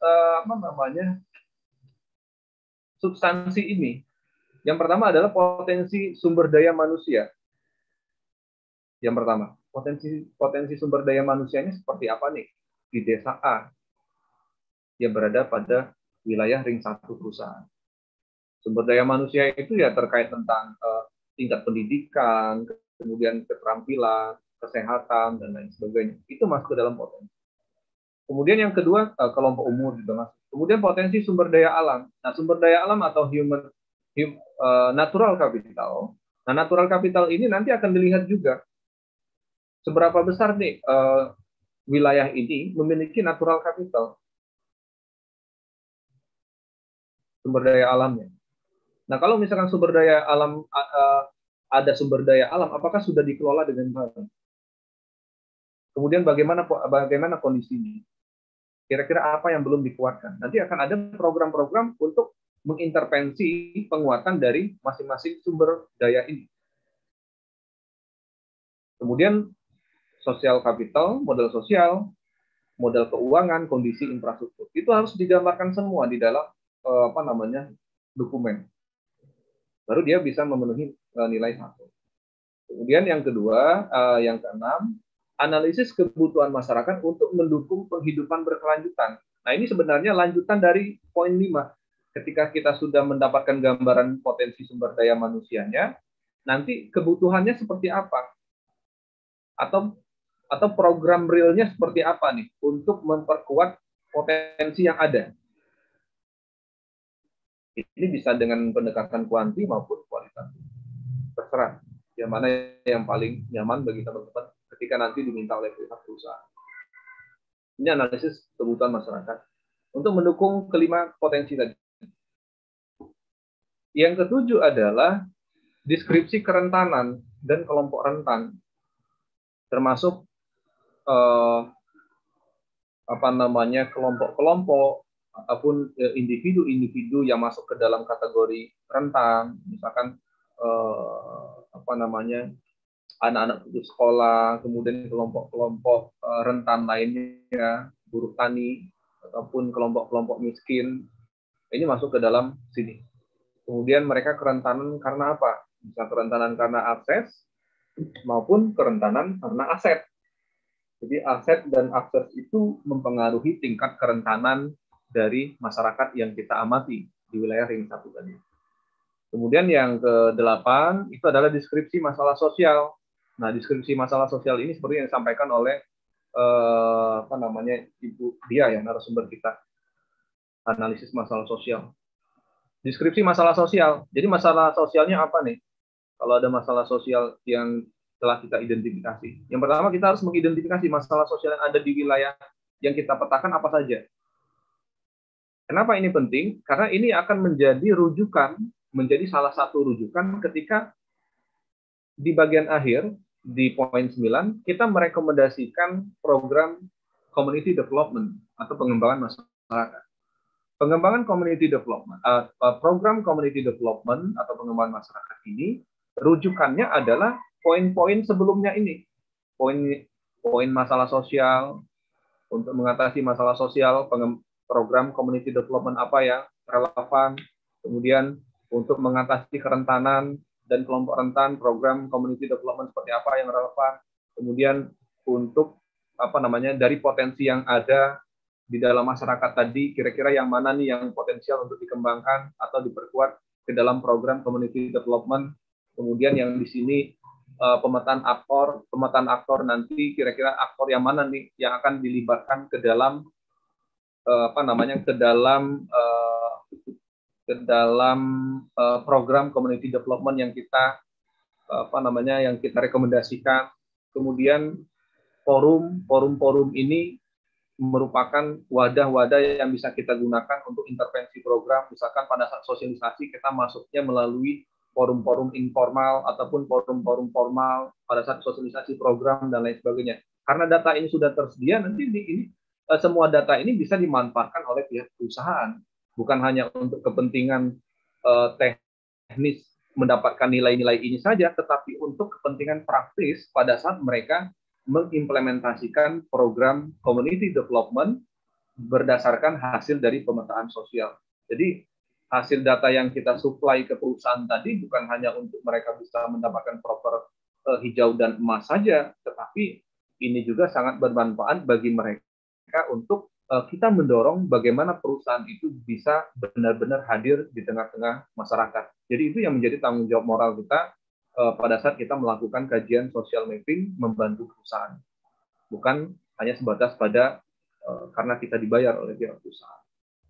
substansi ini. Yang pertama adalah potensi sumber daya manusia. Yang pertama, potensi sumber daya manusianya seperti apa nih di desa A yang berada pada wilayah ring 1 perusahaan. Sumber daya manusia itu ya terkait tentang tingkat pendidikan, kemudian keterampilan, kesehatan, dan lain sebagainya. Itu masuk ke dalam potensi. Kemudian yang kedua, kelompok umur juga masuk. Kemudian potensi sumber daya alam. Nah, sumber daya alam atau natural capital. Nah, natural capital ini nanti akan dilihat juga seberapa besar nih wilayah ini memiliki natural capital, sumber daya alamnya. Nah, kalau misalkan sumber daya alam ada sumber daya alam, apakah sudah dikelola dengan baik? Kemudian bagaimana kondisinya? Kira-kira apa yang belum dikuatkan? Nanti akan ada program-program untuk mengintervensi penguatan dari masing-masing sumber daya ini. Kemudian sosial capital, modal sosial, modal keuangan, kondisi infrastruktur. Itu harus digambarkan semua di dalam dokumen. Baru dia bisa memenuhi nilai 1. Kemudian yang kedua, yang keenam, analisis kebutuhan masyarakat untuk mendukung penghidupan berkelanjutan. Nah, ini sebenarnya lanjutan dari poin 5. Ketika kita sudah mendapatkan gambaran potensi sumber daya manusianya, nanti kebutuhannya seperti apa? Atau program realnya seperti apa nih untuk memperkuat potensi yang ada. Ini bisa dengan pendekatan kuanti maupun kualitatif. Terserah yang mana yang paling nyaman bagi teman-teman ketika nanti diminta oleh pihak perusahaan. Ini analisis kebutuhan masyarakat untuk mendukung kelima potensi tadi. Yang ketujuh adalah deskripsi kerentanan dan kelompok rentan, termasuk kelompok-kelompok ataupun individu-individu yang masuk ke dalam kategori rentan, misalkan anak-anak putus sekolah, kemudian kelompok-kelompok rentan lainnya, buruh tani ataupun kelompok-kelompok miskin, ini masuk ke dalam sini. Kemudian mereka kerentanan karena apa? Bisa kerentanan karena akses maupun kerentanan karena aset. Jadi aset dan akses itu mempengaruhi tingkat kerentanan dari masyarakat yang kita amati di wilayah ring 1 tadi. Kemudian yang ke-8 itu adalah deskripsi masalah sosial. Nah, deskripsi masalah sosial ini seperti yang disampaikan oleh Ibu Dia yang narasumber kita. Analisis masalah sosial. Deskripsi masalah sosial. Jadi masalah sosialnya apa nih? Kalau ada masalah sosial yang telah kita identifikasi. Yang pertama kita harus mengidentifikasi masalah sosial yang ada di wilayah yang kita petakan apa saja. Kenapa ini penting? Karena ini akan menjadi salah satu rujukan ketika di bagian akhir, di poin 9, kita merekomendasikan program community development atau pengembangan masyarakat. Pengembangan community development, program community development atau pengembangan masyarakat ini, rujukannya adalah poin-poin sebelumnya ini. Poin masalah sosial, untuk mengatasi masalah sosial, program community development apa yang relevan, kemudian untuk mengatasi kerentanan dan kelompok rentan, program community development seperti apa yang relevan, kemudian untuk dari potensi yang ada di dalam masyarakat tadi, kira-kira yang mana nih yang potensial untuk dikembangkan atau diperkuat ke dalam program community development. Kemudian yang di sini pemetaan aktor nanti kira-kira aktor yang mana nih yang akan dilibatkan ke dalam apa namanya ke dalam program community development yang kita apa namanya yang kita rekomendasikan. Kemudian forum-forum ini merupakan wadah-wadah yang bisa kita gunakan untuk intervensi program. Misalkan pada saat sosialisasi kita masuknya melalui forum-forum informal ataupun forum-forum formal pada saat sosialisasi program dan lain sebagainya. Karena data ini sudah tersedia, nanti semua data ini bisa dimanfaatkan oleh pihak perusahaan, bukan hanya untuk kepentingan teknis mendapatkan nilai-nilai ini saja, tetapi untuk kepentingan praktis pada saat mereka mengimplementasikan program community development berdasarkan hasil dari pemetaan sosial. Jadi hasil data yang kita supply ke perusahaan tadi bukan hanya untuk mereka bisa mendapatkan proper hijau dan emas saja, tetapi ini juga sangat bermanfaat bagi mereka untuk kita mendorong bagaimana perusahaan itu bisa benar-benar hadir di tengah-tengah masyarakat. Jadi itu yang menjadi tanggung jawab moral kita pada saat kita melakukan kajian social mapping membantu perusahaan. Bukan hanya sebatas pada karena kita dibayar oleh pihak perusahaan.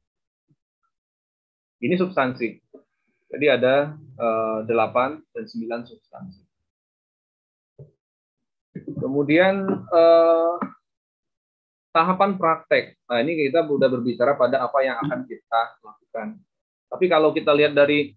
Ini substansi. Jadi ada 8 dan 9 substansi. Kemudian tahapan praktek. Nah, ini kita sudah berbicara pada apa yang akan kita lakukan. Tapi kalau kita lihat dari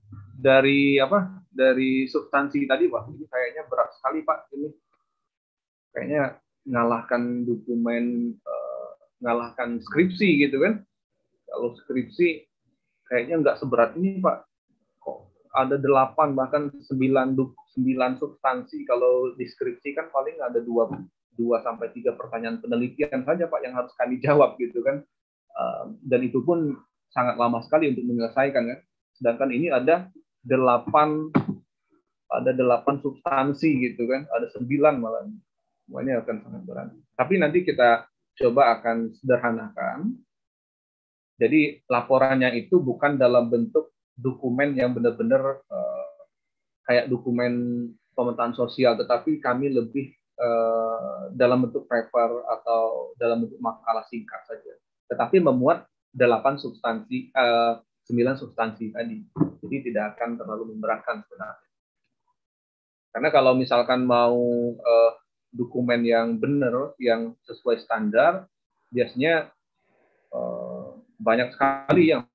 substansi tadi, wah ini kayaknya berat sekali Pak. Ini kayaknya ngalahkan dokumen, ngalahkan skripsi gitu kan. Kalau skripsi kayaknya nggak seberat ini Pak. Kok ada 8 bahkan 9 substansi. Kalau di skripsi kan paling ada 2 sampai 3 pertanyaan penelitian saja Pak yang harus kami jawab gitu kan. Dan itu pun sangat lama sekali untuk menyelesaikan kan. Sedangkan ini ada 8 substansi gitu kan, ada 9 malah. Semuanya akan sangat berat. Tapi nanti kita coba akan sederhanakan. Jadi laporannya itu bukan dalam bentuk dokumen yang benar-benar kayak dokumen pemetaan sosial, tetapi kami lebih dalam bentuk paper atau dalam bentuk makalah singkat saja. Tetapi memuat 9 substansi tadi. Jadi tidak akan terlalu memberatkan sebenarnya. Karena kalau misalkan mau dokumen yang benar, yang sesuai standar, biasanya banyak sekali yang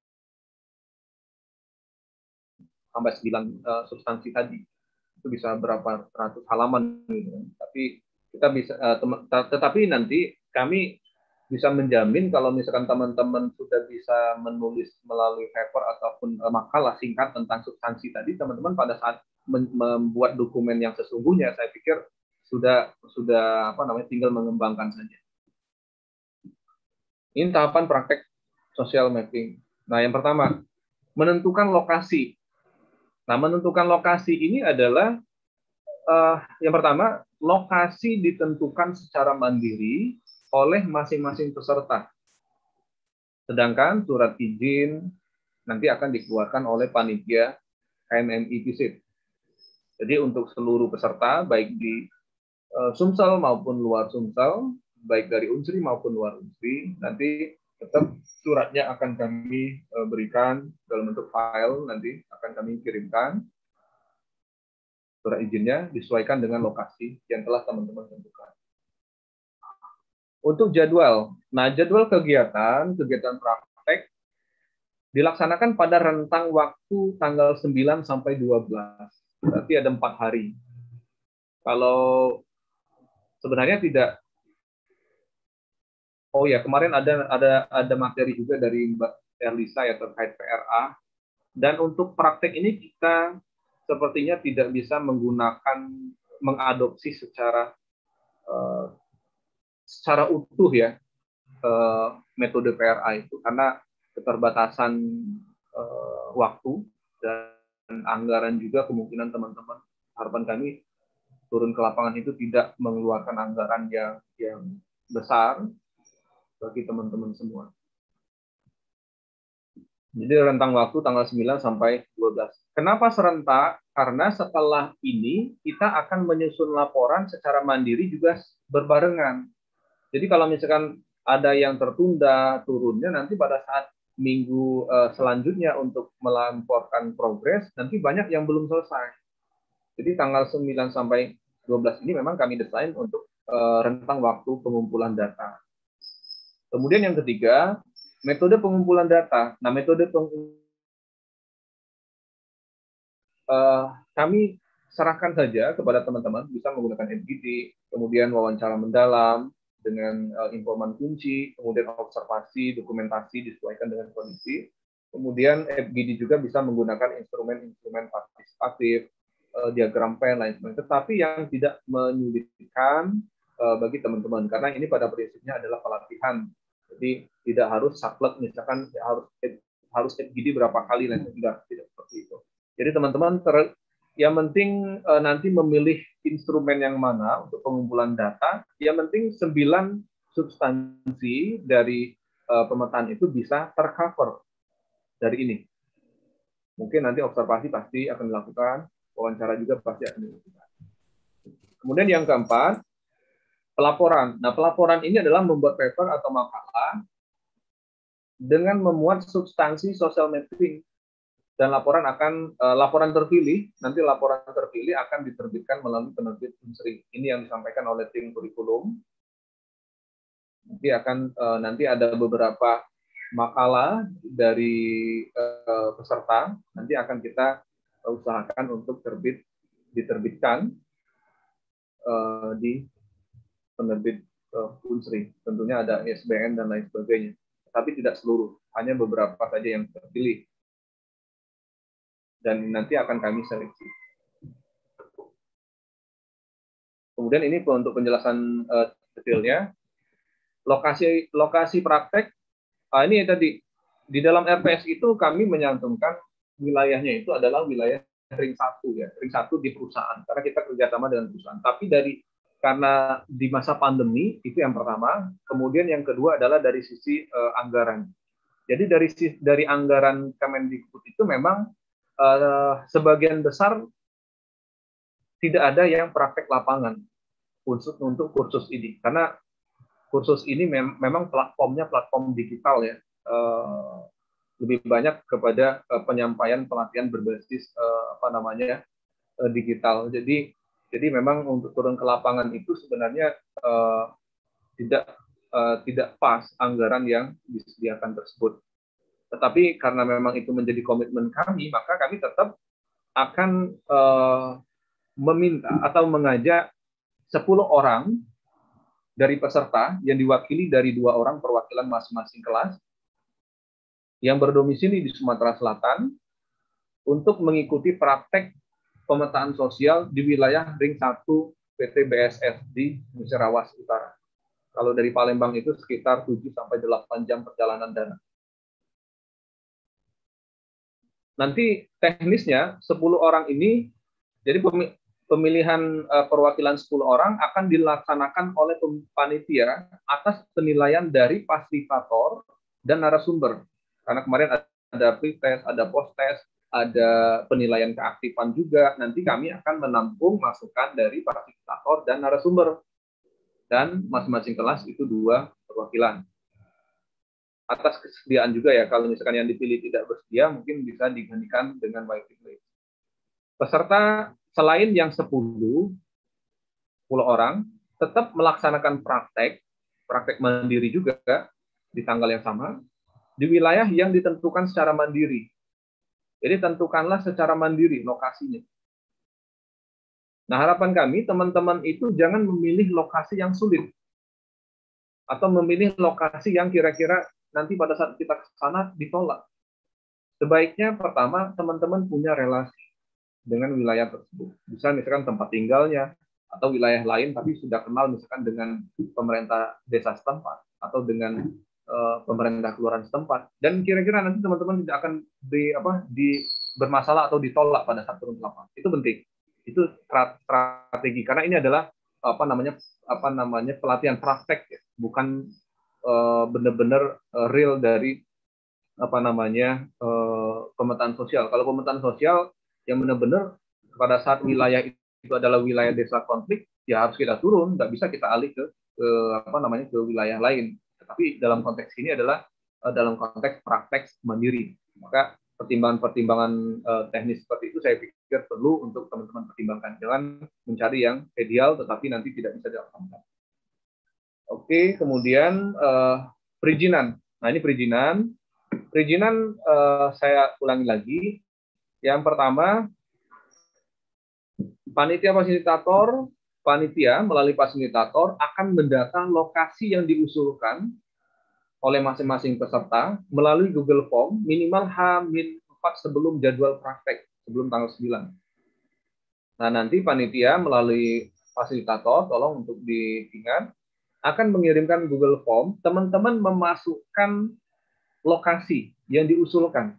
sampai 9 substansi tadi. Itu bisa berapa ratus halaman gitu. Tapi kita bisa tetapi nanti kami bisa menjamin kalau misalkan teman-teman sudah bisa menulis melalui paper ataupun makalah singkat tentang substansi tadi, teman-teman pada saat membuat dokumen yang sesungguhnya, saya pikir sudah tinggal mengembangkan saja. Ini tahapan praktek social mapping. Nah, yang pertama, menentukan lokasi. Nah, menentukan lokasi ini adalah yang pertama, lokasi ditentukan secara mandiri oleh masing-masing peserta. Sedangkan surat izin nanti akan dikeluarkan oleh panitia KMMI Visip. Jadi untuk seluruh peserta, baik di Sumsel maupun luar Sumsel, baik dari Unsri maupun luar Unsri, nanti tetap suratnya akan kami berikan dalam bentuk file, nanti akan kami kirimkan. Surat izinnya disesuaikan dengan lokasi yang telah teman-teman tentukan. Untuk jadwal, nah jadwal kegiatan praktek dilaksanakan pada rentang waktu tanggal 9 sampai 12. Berarti ada 4 hari. Kalau sebenarnya tidak, oh ya kemarin ada materi juga dari Mbak Erlisa ya terkait PRA. Dan untuk praktek ini kita sepertinya tidak bisa mengadopsi secara utuh ya metode PRA itu karena keterbatasan waktu dan anggaran juga. Kemungkinan teman-teman, harapan kami turun ke lapangan itu tidak mengeluarkan anggaran yang besar bagi teman-teman semua. Jadi rentang waktu tanggal 9 sampai 12. Kenapa serentak? Karena setelah ini kita akan menyusun laporan secara mandiri juga berbarengan. Jadi kalau misalkan ada yang tertunda turunnya nanti pada saat minggu selanjutnya untuk melaporkan progres, nanti banyak yang belum selesai. Jadi tanggal 9 sampai 12 ini memang kami desain untuk rentang waktu pengumpulan data. Kemudian yang ketiga, metode pengumpulan data. Nah, kami serahkan saja kepada teman-teman, bisa menggunakan FGD, kemudian wawancara mendalam dengan informan kunci, kemudian observasi, dokumentasi disesuaikan dengan kondisi. Kemudian FGD juga bisa menggunakan instrumen-instrumen partisipatif, diagram pen, lain sebagainya. Tetapi yang tidak menyulitkan bagi teman-teman, karena ini pada prinsipnya adalah pelatihan. Jadi tidak harus saklek, misalkan harus FGD berapa kali, tidak seperti itu. Jadi teman-teman yang penting nanti memilih instrumen yang mana untuk pengumpulan data. Yang penting 9 substansi dari pemetaan itu bisa tercover dari ini. Mungkin nanti observasi pasti akan dilakukan, wawancara juga pasti akan dilakukan. Kemudian yang keempat, pelaporan. Nah, pelaporan ini adalah membuat paper atau makalah dengan memuat substansi social mapping. Dan laporan terpilih akan diterbitkan melalui penerbit Unsri. Ini yang disampaikan oleh tim kurikulum. Nanti ada beberapa makalah dari peserta, nanti akan kita usahakan untuk diterbitkan di penerbit Unsri. Tentunya ada ISBN dan lain sebagainya. Tapi tidak seluruh, hanya beberapa saja yang terpilih. Dan nanti akan kami seleksi. Kemudian ini untuk penjelasan detailnya. Lokasi praktek, ini tadi, di dalam RPS itu kami menyantumkan wilayahnya itu adalah wilayah ring 1 ya, ring 1 di perusahaan, karena kita kerjasama dengan perusahaan. Tapi karena di masa pandemi, itu yang pertama, kemudian yang kedua adalah dari sisi anggaran. Jadi dari anggaran Kemendikbud itu memang sebagian besar tidak ada yang praktek lapangan untuk kursus ini, karena kursus ini memang platformnya platform digital ya, lebih banyak kepada penyampaian pelatihan berbasis digital. Jadi memang untuk turun ke lapangan itu sebenarnya tidak pas anggaran yang disediakan tersebut. Tetapi karena memang itu menjadi komitmen kami, maka kami tetap akan meminta atau mengajak 10 orang dari peserta yang diwakili dari 2 orang perwakilan masing-masing kelas yang berdomisili di Sumatera Selatan untuk mengikuti praktek pemetaan sosial di wilayah ring 1 PT BSF di Musirawas Utara. Kalau dari Palembang itu sekitar 7-8 jam perjalanan darat. Nanti teknisnya 10 orang ini, jadi pemilihan perwakilan 10 orang akan dilaksanakan oleh panitia atas penilaian dari fasilitator dan narasumber. Karena kemarin ada pre-test, ada post-test, ada penilaian keaktifan juga. Nanti kami akan menampung masukan dari fasilitator dan narasumber. Dan masing-masing kelas itu 2 perwakilan. Atas kesediaan juga ya, kalau misalkan yang dipilih tidak bersedia, mungkin bisa digantikan dengan waiting list. Peserta selain yang 10 orang, tetap melaksanakan praktek mandiri juga di tanggal yang sama, di wilayah yang ditentukan secara mandiri. Jadi tentukanlah secara mandiri lokasinya. Nah, harapan kami teman-teman itu jangan memilih lokasi yang sulit, atau memilih lokasi yang kira-kira nanti pada saat kita ke sana ditolak. Sebaiknya pertama teman-teman punya relasi dengan wilayah tersebut. Bisa misalkan tempat tinggalnya atau wilayah lain tapi sudah kenal misalkan dengan pemerintah desa setempat atau dengan pemerintah kelurahan setempat, dan kira-kira nanti teman-teman tidak akan bermasalah atau ditolak pada saat turun ke lapangan. Itu penting. Itu strategi, karena ini adalah pelatihan praktek ya, bukan benar-benar real dari pemetaan sosial. Kalau pemetaan sosial yang benar-benar pada saat wilayah itu adalah wilayah desa konflik, ya harus kita turun, nggak bisa kita alih ke wilayah lain. Tapi dalam konteks ini adalah dalam konteks praktek mandiri. Maka pertimbangan-pertimbangan teknis seperti itu saya pikir perlu untuk teman-teman pertimbangkan. Jangan mencari yang ideal tetapi nanti tidak bisa dilaksanakan. Oke, kemudian perizinan. Nah, ini perizinan. Perizinan saya ulangi lagi. Yang pertama, panitia melalui fasilitator akan mendata lokasi yang diusulkan oleh masing-masing peserta melalui Google Form minimal H-4 sebelum jadwal praktek, sebelum tanggal 9. Nah, nanti panitia melalui fasilitator, tolong untuk diingat, akan mengirimkan Google Form, teman-teman memasukkan lokasi yang diusulkan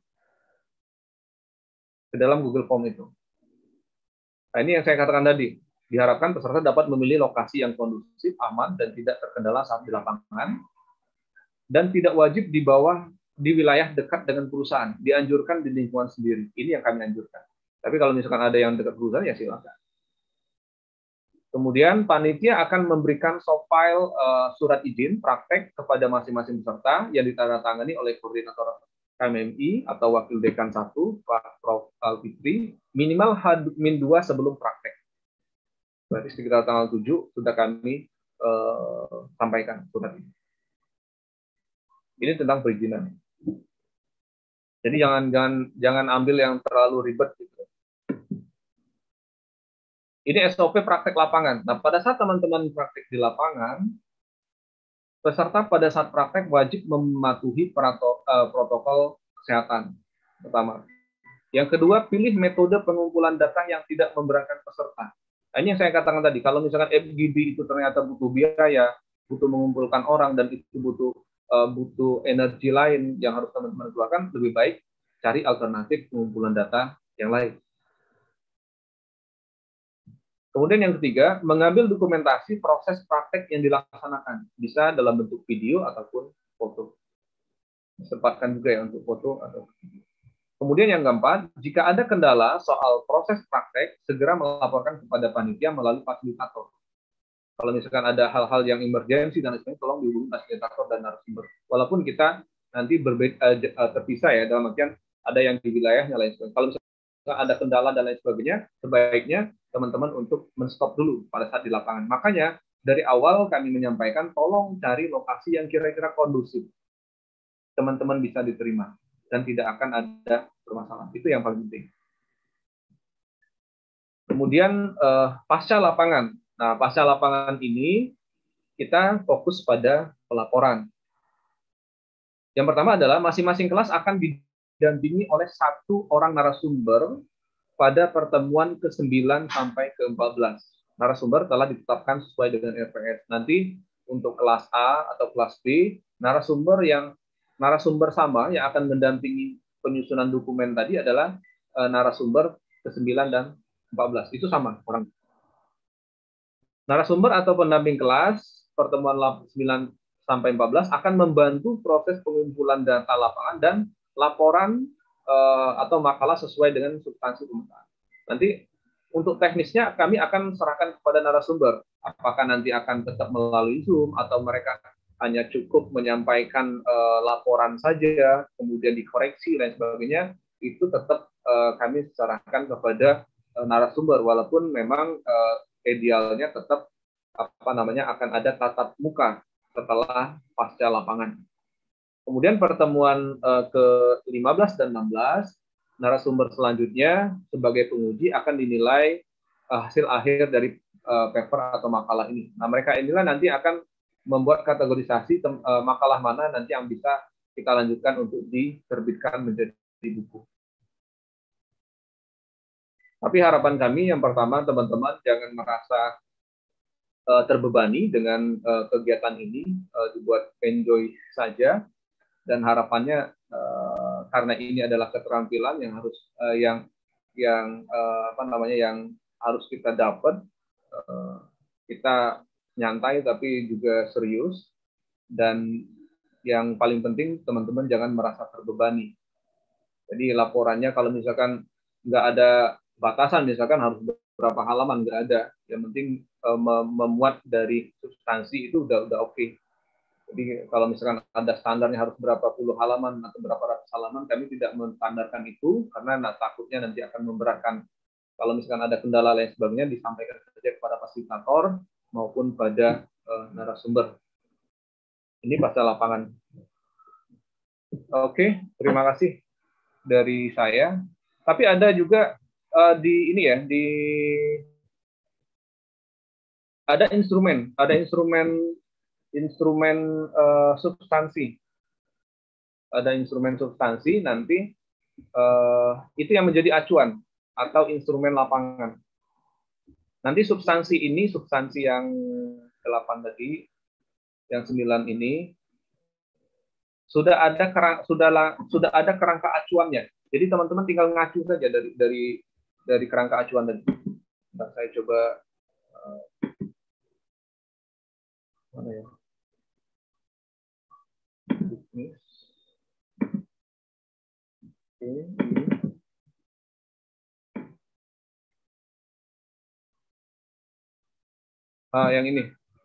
ke dalam Google Form itu. Nah, ini yang saya katakan tadi. Diharapkan peserta dapat memilih lokasi yang kondusif, aman, dan tidak terkendala saat di lapangan, dan tidak wajib di wilayah dekat dengan perusahaan, dianjurkan di lingkungan sendiri. Ini yang kami anjurkan. Tapi kalau misalkan ada yang dekat perusahaan, ya silakan. Kemudian panitia akan memberikan soft file surat izin praktek kepada masing-masing peserta yang ditandatangani oleh koordinator KMMI atau wakil dekan 1, Pak Prof. Alfitri, minimal H-2 sebelum praktek. Berarti sekitar tanggal 7 sudah kami sampaikan surat ini. Ini tentang perizinan. Jadi jangan ambil yang terlalu ribet gitu. Ini SOP praktek lapangan. Nah, pada saat teman-teman praktek di lapangan, peserta pada saat praktek wajib mematuhi protokol kesehatan. Pertama. Yang kedua, pilih metode pengumpulan data yang tidak memberatkan peserta. Nah, ini yang saya katakan tadi. Kalau misalkan FGD itu ternyata butuh biaya, butuh mengumpulkan orang, dan itu butuh energi lain yang harus teman-teman keluarkan, lebih baik cari alternatif pengumpulan data yang lain. Kemudian yang ketiga, mengambil dokumentasi proses praktek yang dilaksanakan. Bisa dalam bentuk video ataupun foto. Sempatkan juga ya untuk foto atau video. Kemudian yang keempat, jika ada kendala soal proses praktek, segera melaporkan kepada panitia melalui fasilitator. Kalau misalkan ada hal-hal yang emergensi dan sebagainya, tolong dihubungi fasilitator dan narasumber. Walaupun kita nanti terpisah ya, dalam artian ada yang di wilayahnya lain sebagainya. Kalau misalkan ada kendala dan lain sebagainya, sebaiknya teman-teman untuk men-stop dulu pada saat di lapangan. Makanya dari awal kami menyampaikan, tolong cari lokasi yang kira-kira kondusif. Teman-teman bisa diterima dan tidak akan ada permasalahan. Itu yang paling penting. Kemudian pasca lapangan. Nah, pasca lapangan ini kita fokus pada pelaporan. Yang pertama adalah masing-masing kelas akan didampingi oleh 1 orang narasumber pada pertemuan ke-9 sampai ke-14. Narasumber telah ditetapkan sesuai dengan RPS. Nanti untuk kelas A atau kelas B, narasumber sama yang akan mendampingi penyusunan dokumen tadi adalah narasumber ke-9 dan 14. Itu sama orang. Narasumber atau pendamping kelas pertemuan 9 sampai 14 akan membantu proses pengumpulan data lapangan dan laporan atau makalah sesuai dengan substansi pemetaan. Nanti untuk teknisnya kami akan serahkan kepada narasumber. Apakah nanti akan tetap melalui Zoom atau mereka hanya cukup menyampaikan laporan saja, kemudian dikoreksi dan sebagainya, itu tetap kami serahkan kepada narasumber, walaupun memang idealnya tetap akan ada tatap muka setelah pasca lapangan. Kemudian pertemuan ke-15 dan 16, narasumber selanjutnya sebagai penguji akan dinilai hasil akhir dari paper atau makalah ini. Nah, mereka inilah nanti akan membuat kategorisasi makalah mana nanti yang bisa kita lanjutkan untuk diterbitkan menjadi buku. Tapi harapan kami yang pertama, teman-teman jangan merasa terbebani dengan kegiatan ini, dibuat enjoy saja, dan harapannya karena ini adalah keterampilan yang harus yang harus kita dapat, kita nyantai tapi juga serius, dan yang paling penting teman-teman jangan merasa terbebani. Jadi laporannya kalau misalkan nggak ada batasan, misalkan harus berapa halaman, nggak ada. Yang penting memuat dari substansi itu udah oke. Jadi kalau misalkan ada standarnya harus berapa puluh halaman atau berapa ratus halaman, kami tidak menstandarkan itu karena takutnya nanti akan memberatkan. Kalau misalkan ada kendala lain sebagainya, disampaikan saja kepada fasilitator maupun pada narasumber. Ini pasal lapangan. Oke, terima kasih dari saya. Tapi ada juga di ini ya, ada instrumen substansi. Ada instrumen substansi nanti itu yang menjadi acuan atau instrumen lapangan. Nanti substansi yang 8 tadi, yang 9 ini sudah ada kerangka acuannya. Jadi teman-teman tinggal ngacu saja dari kerangka acuan tadi. Nah, saya coba mana ya? Ini. Yang ini,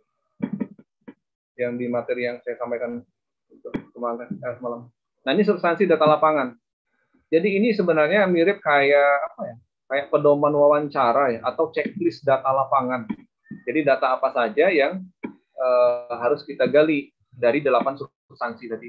yang di materi yang saya sampaikan semalam. Nah, ini substansi data lapangan. Jadi ini sebenarnya mirip kayak apa ya? Kayak pedoman wawancara ya, atau checklist data lapangan. Jadi data apa saja yang harus kita gali dari 8 substansi tadi.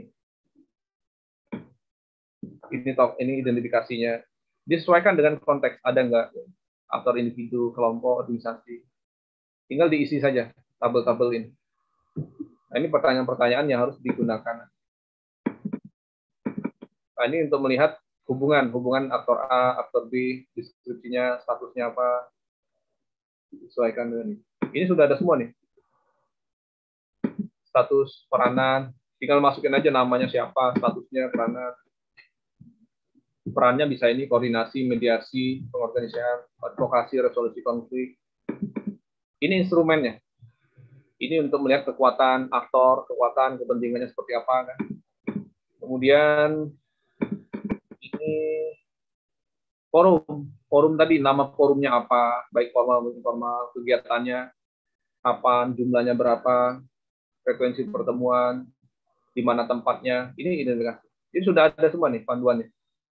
Ini identifikasinya. Disesuaikan dengan konteks, ada nggak aktor individu, kelompok, organisasi. Tinggal diisi saja tabel-tabel ini. Nah, ini pertanyaan-pertanyaan yang harus digunakan. Nah, ini untuk melihat hubungan aktor A, aktor B, deskripsinya, statusnya apa, disesuaikan dengan ini. Ini sudah ada semua nih. Status, peranan, tinggal masukin aja namanya siapa, statusnya, peranan. Perannya bisa ini koordinasi, mediasi, pengorganisasian, advokasi, resolusi konflik. Ini instrumennya. Ini untuk melihat kekuatan aktor, kekuatan kepentingannya seperti apa kan. Kemudian ini forum tadi, nama forumnya apa, baik formal maupun informal, kegiatannya, kapan, jumlahnya berapa, frekuensi pertemuan, di mana tempatnya, ini identifikasi. Ini sudah ada semua nih panduannya.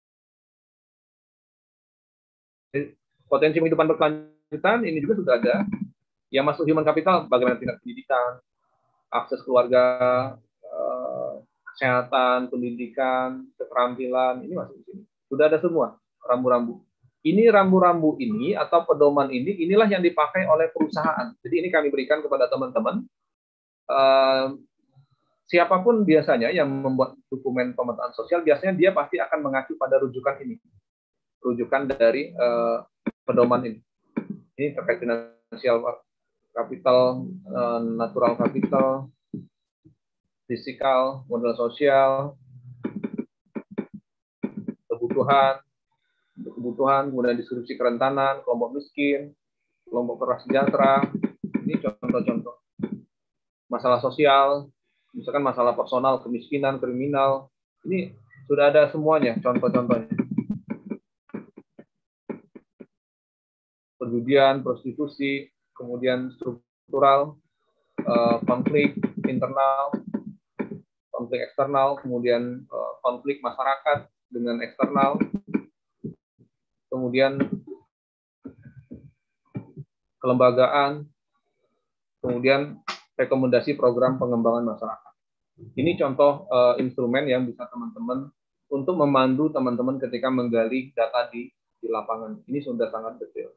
Potensi kehidupan berkelanjutan ini juga sudah ada. Yang masuk human capital, bagaimana tingkat pendidikan, akses keluarga, kesehatan, pendidikan, keterampilan, ini masuk di sini. Sudah ada semua rambu-rambu. Ini rambu-rambu ini atau pedoman ini, inilah yang dipakai oleh perusahaan. Jadi ini kami berikan kepada teman-teman. Siapapun biasanya yang membuat dokumen pemetaan sosial, biasanya dia pasti akan mengacu pada rujukan ini. Rujukan dari pedoman ini. Ini terkait finansial kapital, natural capital, fisikal, modal sosial, kebutuhan, kemudian distribusi kerentanan, kelompok miskin, kelompok prasejahtera. Ini contoh-contoh. Masalah sosial, misalkan masalah personal, kemiskinan, kriminal. Ini sudah ada semuanya, contoh-contohnya. Perjudian, prostitusi, kemudian struktural, konflik internal, konflik eksternal, kemudian konflik masyarakat dengan eksternal, kemudian kelembagaan, kemudian rekomendasi program pengembangan masyarakat. Ini contoh instrumen yang bisa teman-teman untuk memandu teman-teman ketika menggali data di lapangan. Ini sudah sangat detail.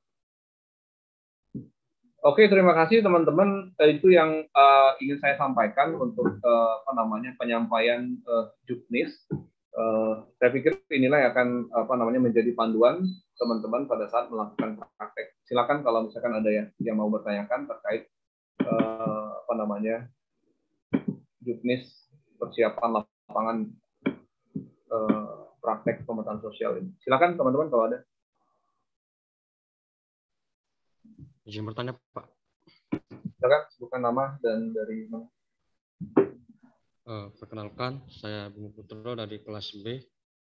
Oke, terima kasih teman-teman. Itu yang ingin saya sampaikan untuk penyampaian Juknis. Saya pikir inilah yang akan menjadi panduan teman-teman pada saat melakukan praktek. Silakan kalau misalkan ada yang mau bertanyakan terkait Juknis persiapan lapangan praktek pemetaan sosial ini. Silakan teman-teman kalau ada. Izin bertanya, Pak. Silakan sebutkan nama dan dari mana. Perkenalkan, saya Bung Putro dari kelas B.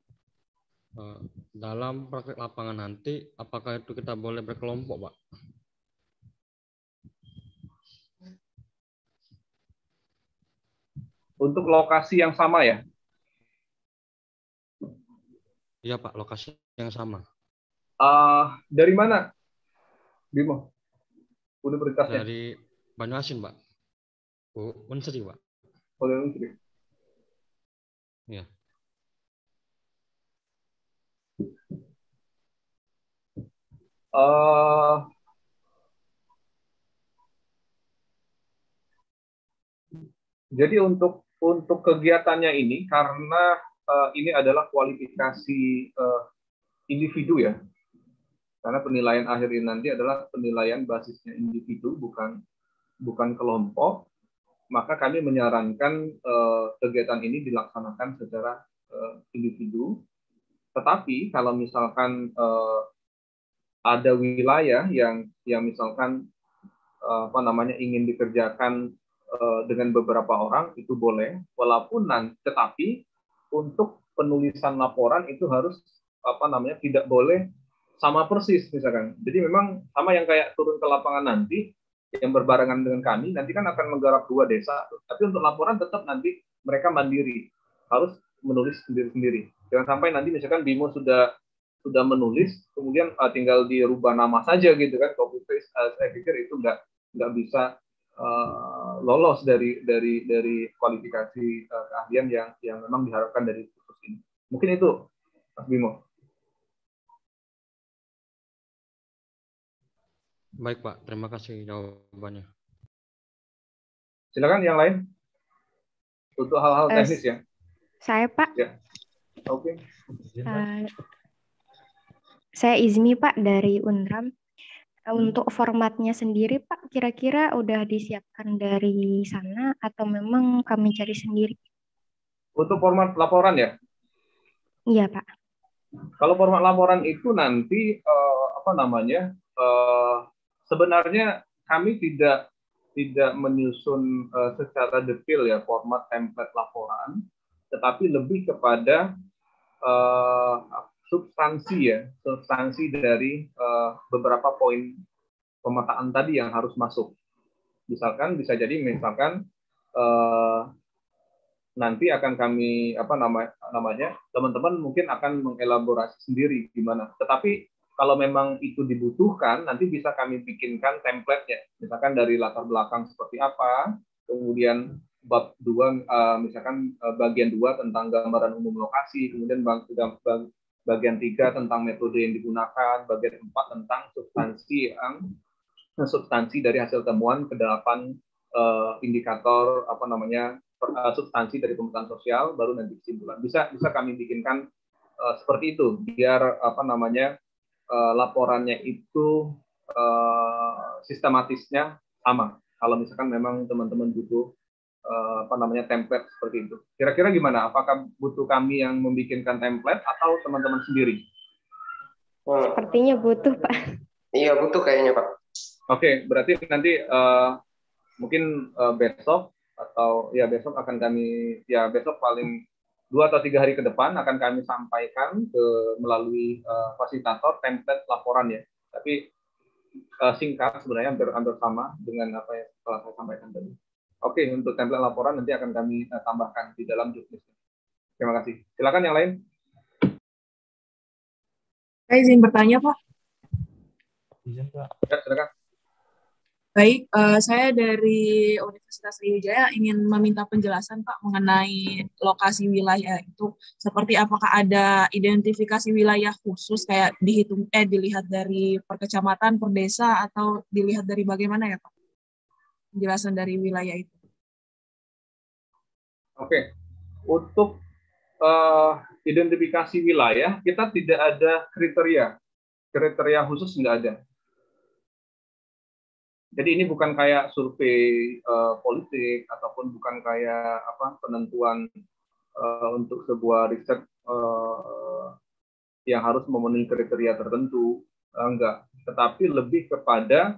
Dalam praktek lapangan nanti, apakah itu kita boleh berkelompok, Pak? Untuk lokasi yang sama ya? Iya Pak, lokasi yang sama. Dari mana, Bimo? Universitasnya? Dari Banyuasin Pak. Unsri Pak. Oleh Unsri. Iya. Uh, jadi untuk kegiatannya ini karena ini adalah kualifikasi individu ya. Karena penilaian akhir ini nanti adalah penilaian basisnya individu, bukan kelompok. Maka kami menyarankan kegiatan ini dilaksanakan secara individu. Tetapi kalau misalkan ada wilayah yang misalkan ingin dikerjakan dengan beberapa orang, itu boleh. Walaupun tetapi untuk penulisan laporan itu harus tidak boleh sama persis misalkan. Jadi memang sama yang kayak turun ke lapangan nanti yang berbarengan dengan kami nanti kan akan menggarap 2 desa. Tapi untuk laporan tetap nanti mereka mandiri, harus menulis sendiri-sendiri. Jangan sampai nanti misalkan Bimo sudah menulis, kemudian tinggal dirubah nama saja gitu kan, copy paste. Saya pikir itu nggak bisa lolos dari kualifikasi keahlian yang memang diharapkan dari kursus ini. Mungkin itu, Mas Bimo. Baik Pak, terima kasih jawabannya. Silakan yang lain untuk hal-hal teknis ya. Saya Pak. Ya. Oke. Saya Izmi Pak dari Unram. Untuk formatnya sendiri Pak, kira-kira udah disiapkan dari sana atau memang kami cari sendiri? Untuk format laporan ya? Iya Pak. Kalau format laporan itu nanti sebenarnya kami tidak menyusun secara detail ya format template laporan, tetapi lebih kepada substansi dari beberapa poin pemetaan tadi yang harus masuk. Misalkan bisa jadi nanti akan kami teman-teman mungkin akan mengelaborasi sendiri gimana. Tetapi kalau memang itu dibutuhkan, nanti bisa kami bikinkan template-nya. Misalkan dari latar belakang seperti apa, kemudian bab 2 misalkan bagian 2 tentang gambaran umum lokasi, kemudian bagian 3 tentang metode yang digunakan, bagian 4 tentang substansi dari hasil temuan, ke-8 indikator substansi dari pemetaan sosial, baru nanti kesimpulan. Bisa kami bikinkan seperti itu biar laporannya itu sistematisnya sama. Kalau misalkan memang teman-teman butuh template seperti itu. Kira-kira gimana? Apakah butuh kami yang membikinkan template atau teman-teman sendiri? Sepertinya butuh Pak. Iya butuh kayaknya Pak. Oke, berarti nanti mungkin besok atau ya besok akan kami besok paling 2 atau 3 hari ke depan akan kami sampaikan melalui fasilitator template laporan ya. Tapi singkat sebenarnya hampir sama dengan apa yang telah saya sampaikan tadi. Oke, untuk template laporan nanti akan kami tambahkan di dalam jobdesk. Terima kasih. Silakan yang lain. Saya izin bertanya Pak. Ya, silakan. Baik, saya dari Universitas Sriwijaya ingin meminta penjelasan Pak mengenai lokasi wilayah itu. Seperti apakah ada identifikasi wilayah khusus kayak dilihat dari per kecamatan, per desa, atau dilihat dari bagaimana ya Pak? Penjelasan dari wilayah itu. Oke, untuk identifikasi wilayah kita tidak ada kriteria khusus, nggak ada. Jadi ini bukan kayak survei politik ataupun bukan kayak penentuan untuk sebuah riset yang harus memenuhi kriteria tertentu, enggak. Tetapi lebih kepada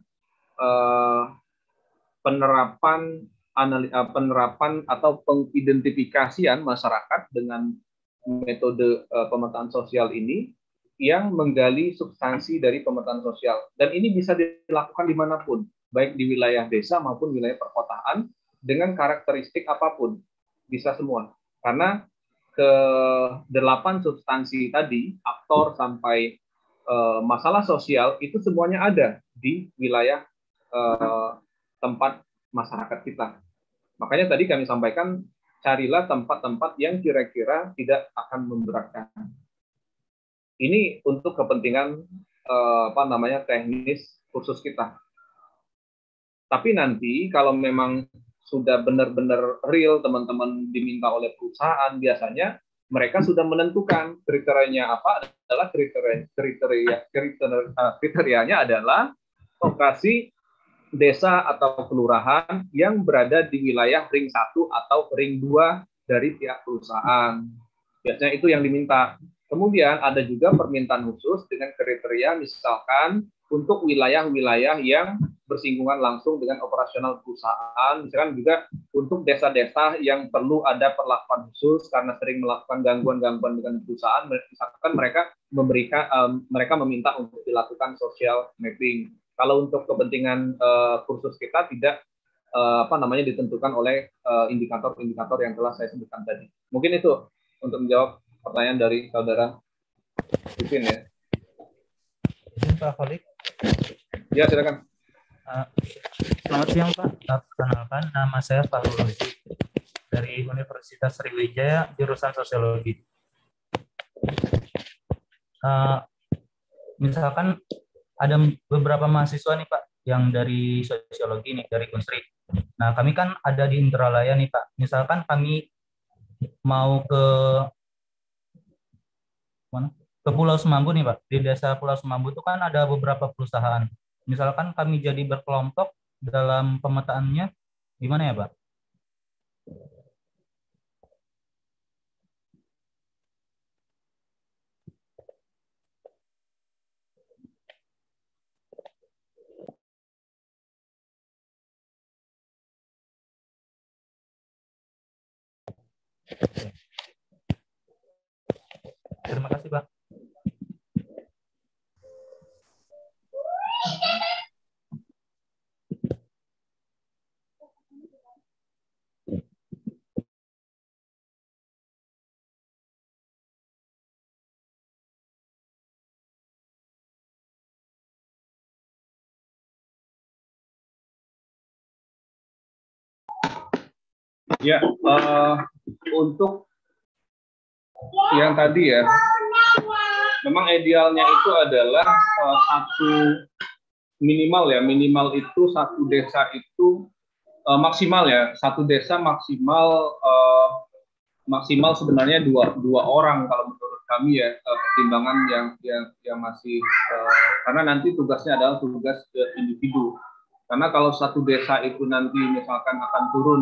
penerapan atau pengidentifikasian masyarakat dengan metode pemetaan sosial ini yang menggali substansi dari pemetaan sosial. Dan ini bisa dilakukan dimanapun, baik di wilayah desa maupun wilayah perkotaan, dengan karakteristik apapun. bisa semua. Karena ke 8 substansi tadi, aktor sampai masalah sosial itu semuanya ada di wilayah tempat masyarakat kita. Makanya tadi kami sampaikan, carilah tempat-tempat yang kira-kira tidak akan memberatkan. Ini untuk kepentingan teknis khusus kita. Tapi nanti kalau memang sudah benar-benar real teman-teman diminta oleh perusahaan, biasanya mereka sudah menentukan kriterianya apa, adalah kriterianya adalah lokasi desa atau kelurahan yang berada di wilayah ring 1 atau ring 2 dari pihak perusahaan. Biasanya itu yang diminta. Kemudian ada juga permintaan khusus dengan kriteria misalkan untuk wilayah-wilayah yang bersinggungan langsung dengan operasional perusahaan, misalkan juga untuk desa-desa yang perlu ada perlakuan khusus karena sering melakukan gangguan-gangguan dengan perusahaan, misalkan mereka meminta untuk dilakukan social mapping. Kalau untuk kepentingan kursus kita tidak ditentukan oleh indikator-indikator yang telah saya sebutkan tadi. Mungkin itu untuk menjawab pertanyaan dari saudara Pipin ya. Izin Pak Khalid. Ya, silakan. Selamat siang Pak. Perkenalkan, nama saya Fahrul Rozi dari Universitas Sriwijaya, jurusan Sosiologi. Misalkan ada beberapa mahasiswa nih Pak yang dari Sosiologi nih, dari Unsri. Nah, kami kan ada di Indralaya nih Pak. Misalkan kami mau ke Pulau Semambu nih Pak. Di desa Pulau Semambu itu kan ada beberapa perusahaan. Misalkan kami jadi berkelompok dalam pemetaannya, gimana ya Pak? Terima kasih Pak. Ya, untuk yang tadi ya, memang idealnya itu adalah satu minimal itu satu desa itu maksimal ya, satu desa maksimal sebenarnya dua orang kalau menurut kami ya, pertimbangan yang masih karena nanti tugasnya adalah tugas individu. Karena kalau satu desa itu nanti misalkan akan turun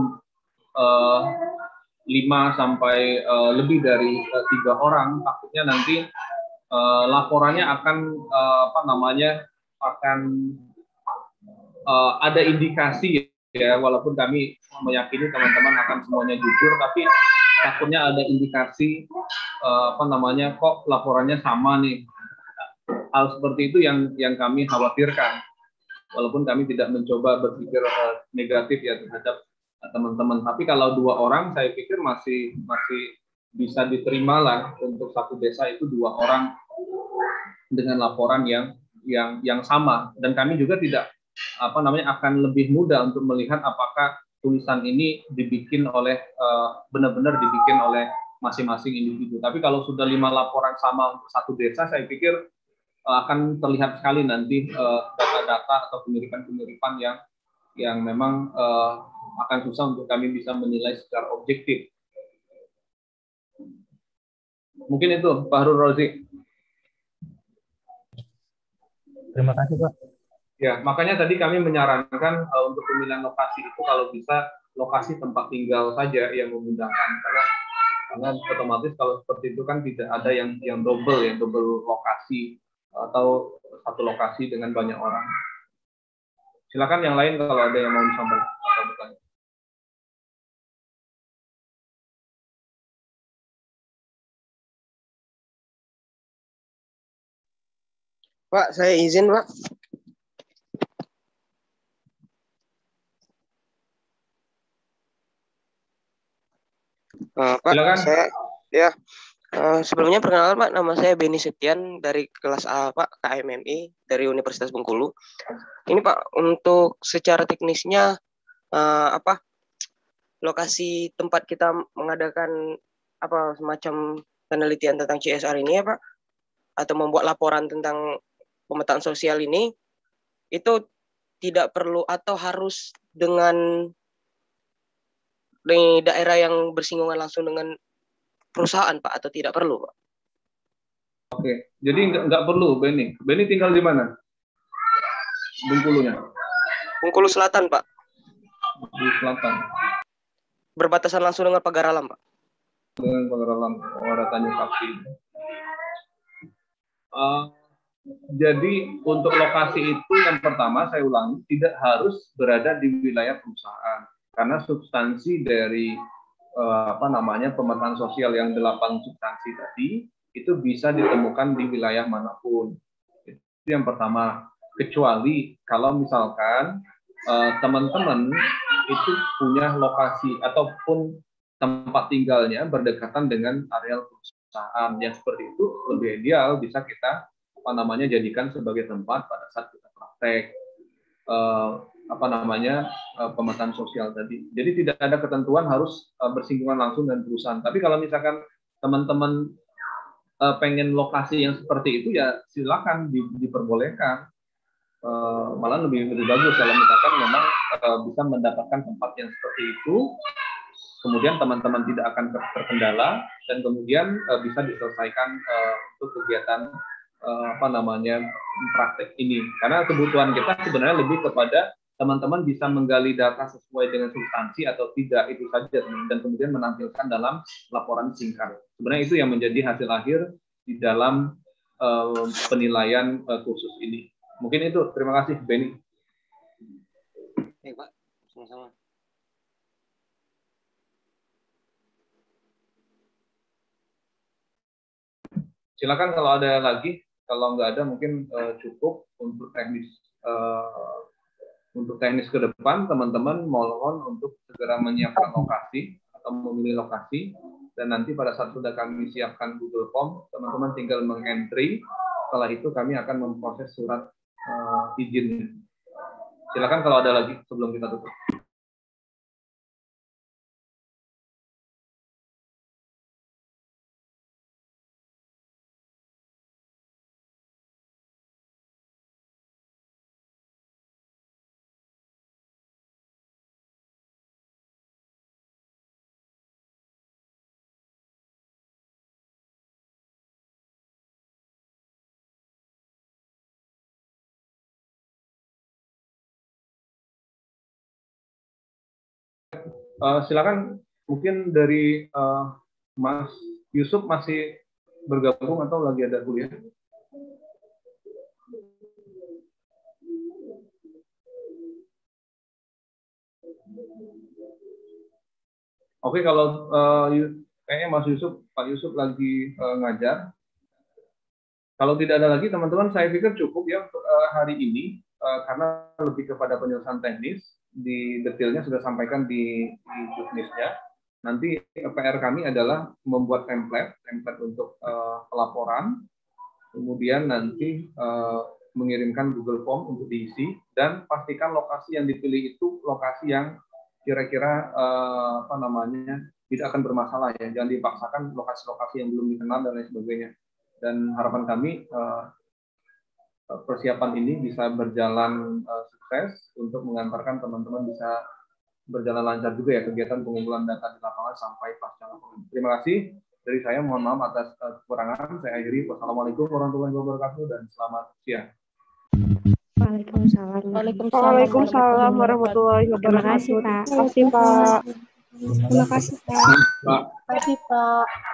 5 sampai lebih dari 3 orang, takutnya nanti laporannya akan akan ada indikasi ya, walaupun kami meyakini teman-teman akan semuanya jujur, tapi takutnya ada indikasi kok laporannya sama nih. Hal seperti itu yang kami khawatirkan, walaupun kami tidak mencoba berpikir negatif ya terhadap teman-teman. Tapi kalau 2 orang, saya pikir masih bisa diterima lah untuk satu desa itu 2 orang dengan laporan yang sama. Dan kami juga tidak akan lebih mudah untuk melihat apakah tulisan ini dibikin oleh benar-benar dibikin oleh masing-masing individu. Tapi kalau sudah 5 laporan sama untuk satu desa, saya pikir akan terlihat sekali nanti data-data atau kemiripan-kemiripan yang memang akan susah untuk kami bisa menilai secara objektif. Mungkin itu, Pak Harun Rozi. Terima kasih Pak. Ya, makanya tadi kami menyarankan untuk pemilihan lokasi itu kalau bisa lokasi tempat tinggal saja yang memudahkan, karena otomatis kalau seperti itu kan tidak ada yang double lokasi atau satu lokasi dengan banyak orang. Silakan yang lain kalau ada yang mau disampaikan atau bertanya. Pak, saya izin Pak. Pak, Silakan. sebelumnya perkenalkan Pak, nama saya Beni Septian dari kelas A Pak, KMMI dari Universitas Bengkulu. Ini Pak, untuk secara teknisnya lokasi tempat kita mengadakan semacam penelitian tentang CSR ini ya Pak, atau membuat laporan tentang pemetaan sosial ini, itu tidak perlu atau harus dengan di daerah yang bersinggungan langsung dengan perusahaan Pak, atau tidak perlu Pak? Oke, jadi nggak perlu, Beni. Beni tinggal di mana? Bengkulunya? Bengkulu Selatan Pak. Di selatan. Berbatasan langsung dengan Pagar Alam Pak. Dengan Pagaralam, ada tanya saksi. Jadi untuk lokasi itu yang pertama saya ulangi, tidak harus berada di wilayah perusahaan, karena substansi dari pemetaan sosial yang 8 substansi tadi itu bisa ditemukan di wilayah manapun. Itu yang pertama. Kecuali kalau misalkan teman-teman itu punya lokasi ataupun tempat tinggalnya berdekatan dengan areal perusahaan, yang seperti itu lebih ideal bisa kita jadikan sebagai tempat pada saat kita praktek pemetaan sosial tadi. Jadi tidak ada ketentuan harus bersinggungan langsung dengan perusahaan. Tapi kalau misalkan teman-teman pengen lokasi yang seperti itu, ya silakan diperbolehkan. Malah lebih bagus kalau misalkan memang bisa mendapatkan tempat yang seperti itu, kemudian teman-teman tidak akan terkendala, dan kemudian bisa diselesaikan untuk kegiatan praktek ini. Karena kebutuhan kita sebenarnya lebih kepada teman-teman bisa menggali data sesuai dengan substansi atau tidak, itu saja, dan kemudian menampilkan dalam laporan singkat. Sebenarnya itu yang menjadi hasil akhir di dalam penilaian kursus ini. Mungkin itu. Terima kasih, Beni. Baik Pak, sama-sama. Silakan kalau ada lagi. Kalau nggak ada mungkin cukup untuk teknis. Untuk teknis ke depan, teman-teman mohon untuk segera menyiapkan lokasi atau memilih lokasi, dan nanti pada saat sudah kami siapkan Google Form, teman-teman tinggal meng-entry. Setelah itu kami akan memproses surat izinnya. Silakan kalau ada lagi sebelum kita tutup. Silakan, mungkin dari Mas Yusuf masih bergabung atau lagi ada kuliah? Oke, kalau kayaknya Mas Yusuf, Pak Yusuf lagi ngajar. Kalau tidak ada lagi, teman-teman, saya pikir cukup ya untuk hari ini, karena lebih kepada penyelesaian teknis. Di detailnya sudah sampaikan di juknisnya. Nanti PR kami adalah membuat template untuk pelaporan, kemudian nanti mengirimkan Google Form untuk diisi, dan pastikan lokasi yang dipilih itu lokasi yang kira-kira tidak akan bermasalah ya. Jangan dipaksakan lokasi-lokasi yang belum dikenal dan lain sebagainya. Dan harapan kami persiapan ini bisa berjalan sukses untuk mengantarkan teman-teman bisa berjalan lancar juga ya kegiatan pengumpulan data di lapangan sampai pasca lapangan. Terima kasih dari saya, mohon maaf atas kekurangan. Saya akhiri. Wassalamualaikum warahmatullahi wabarakatuh dan selamat siang. Waalaikumsalam. Waalaikumsalam warahmatullahi wabarakatuh. Terima kasih Pak. Terima kasih Pak. Terima kasih, Pak. Terima kasih Pak.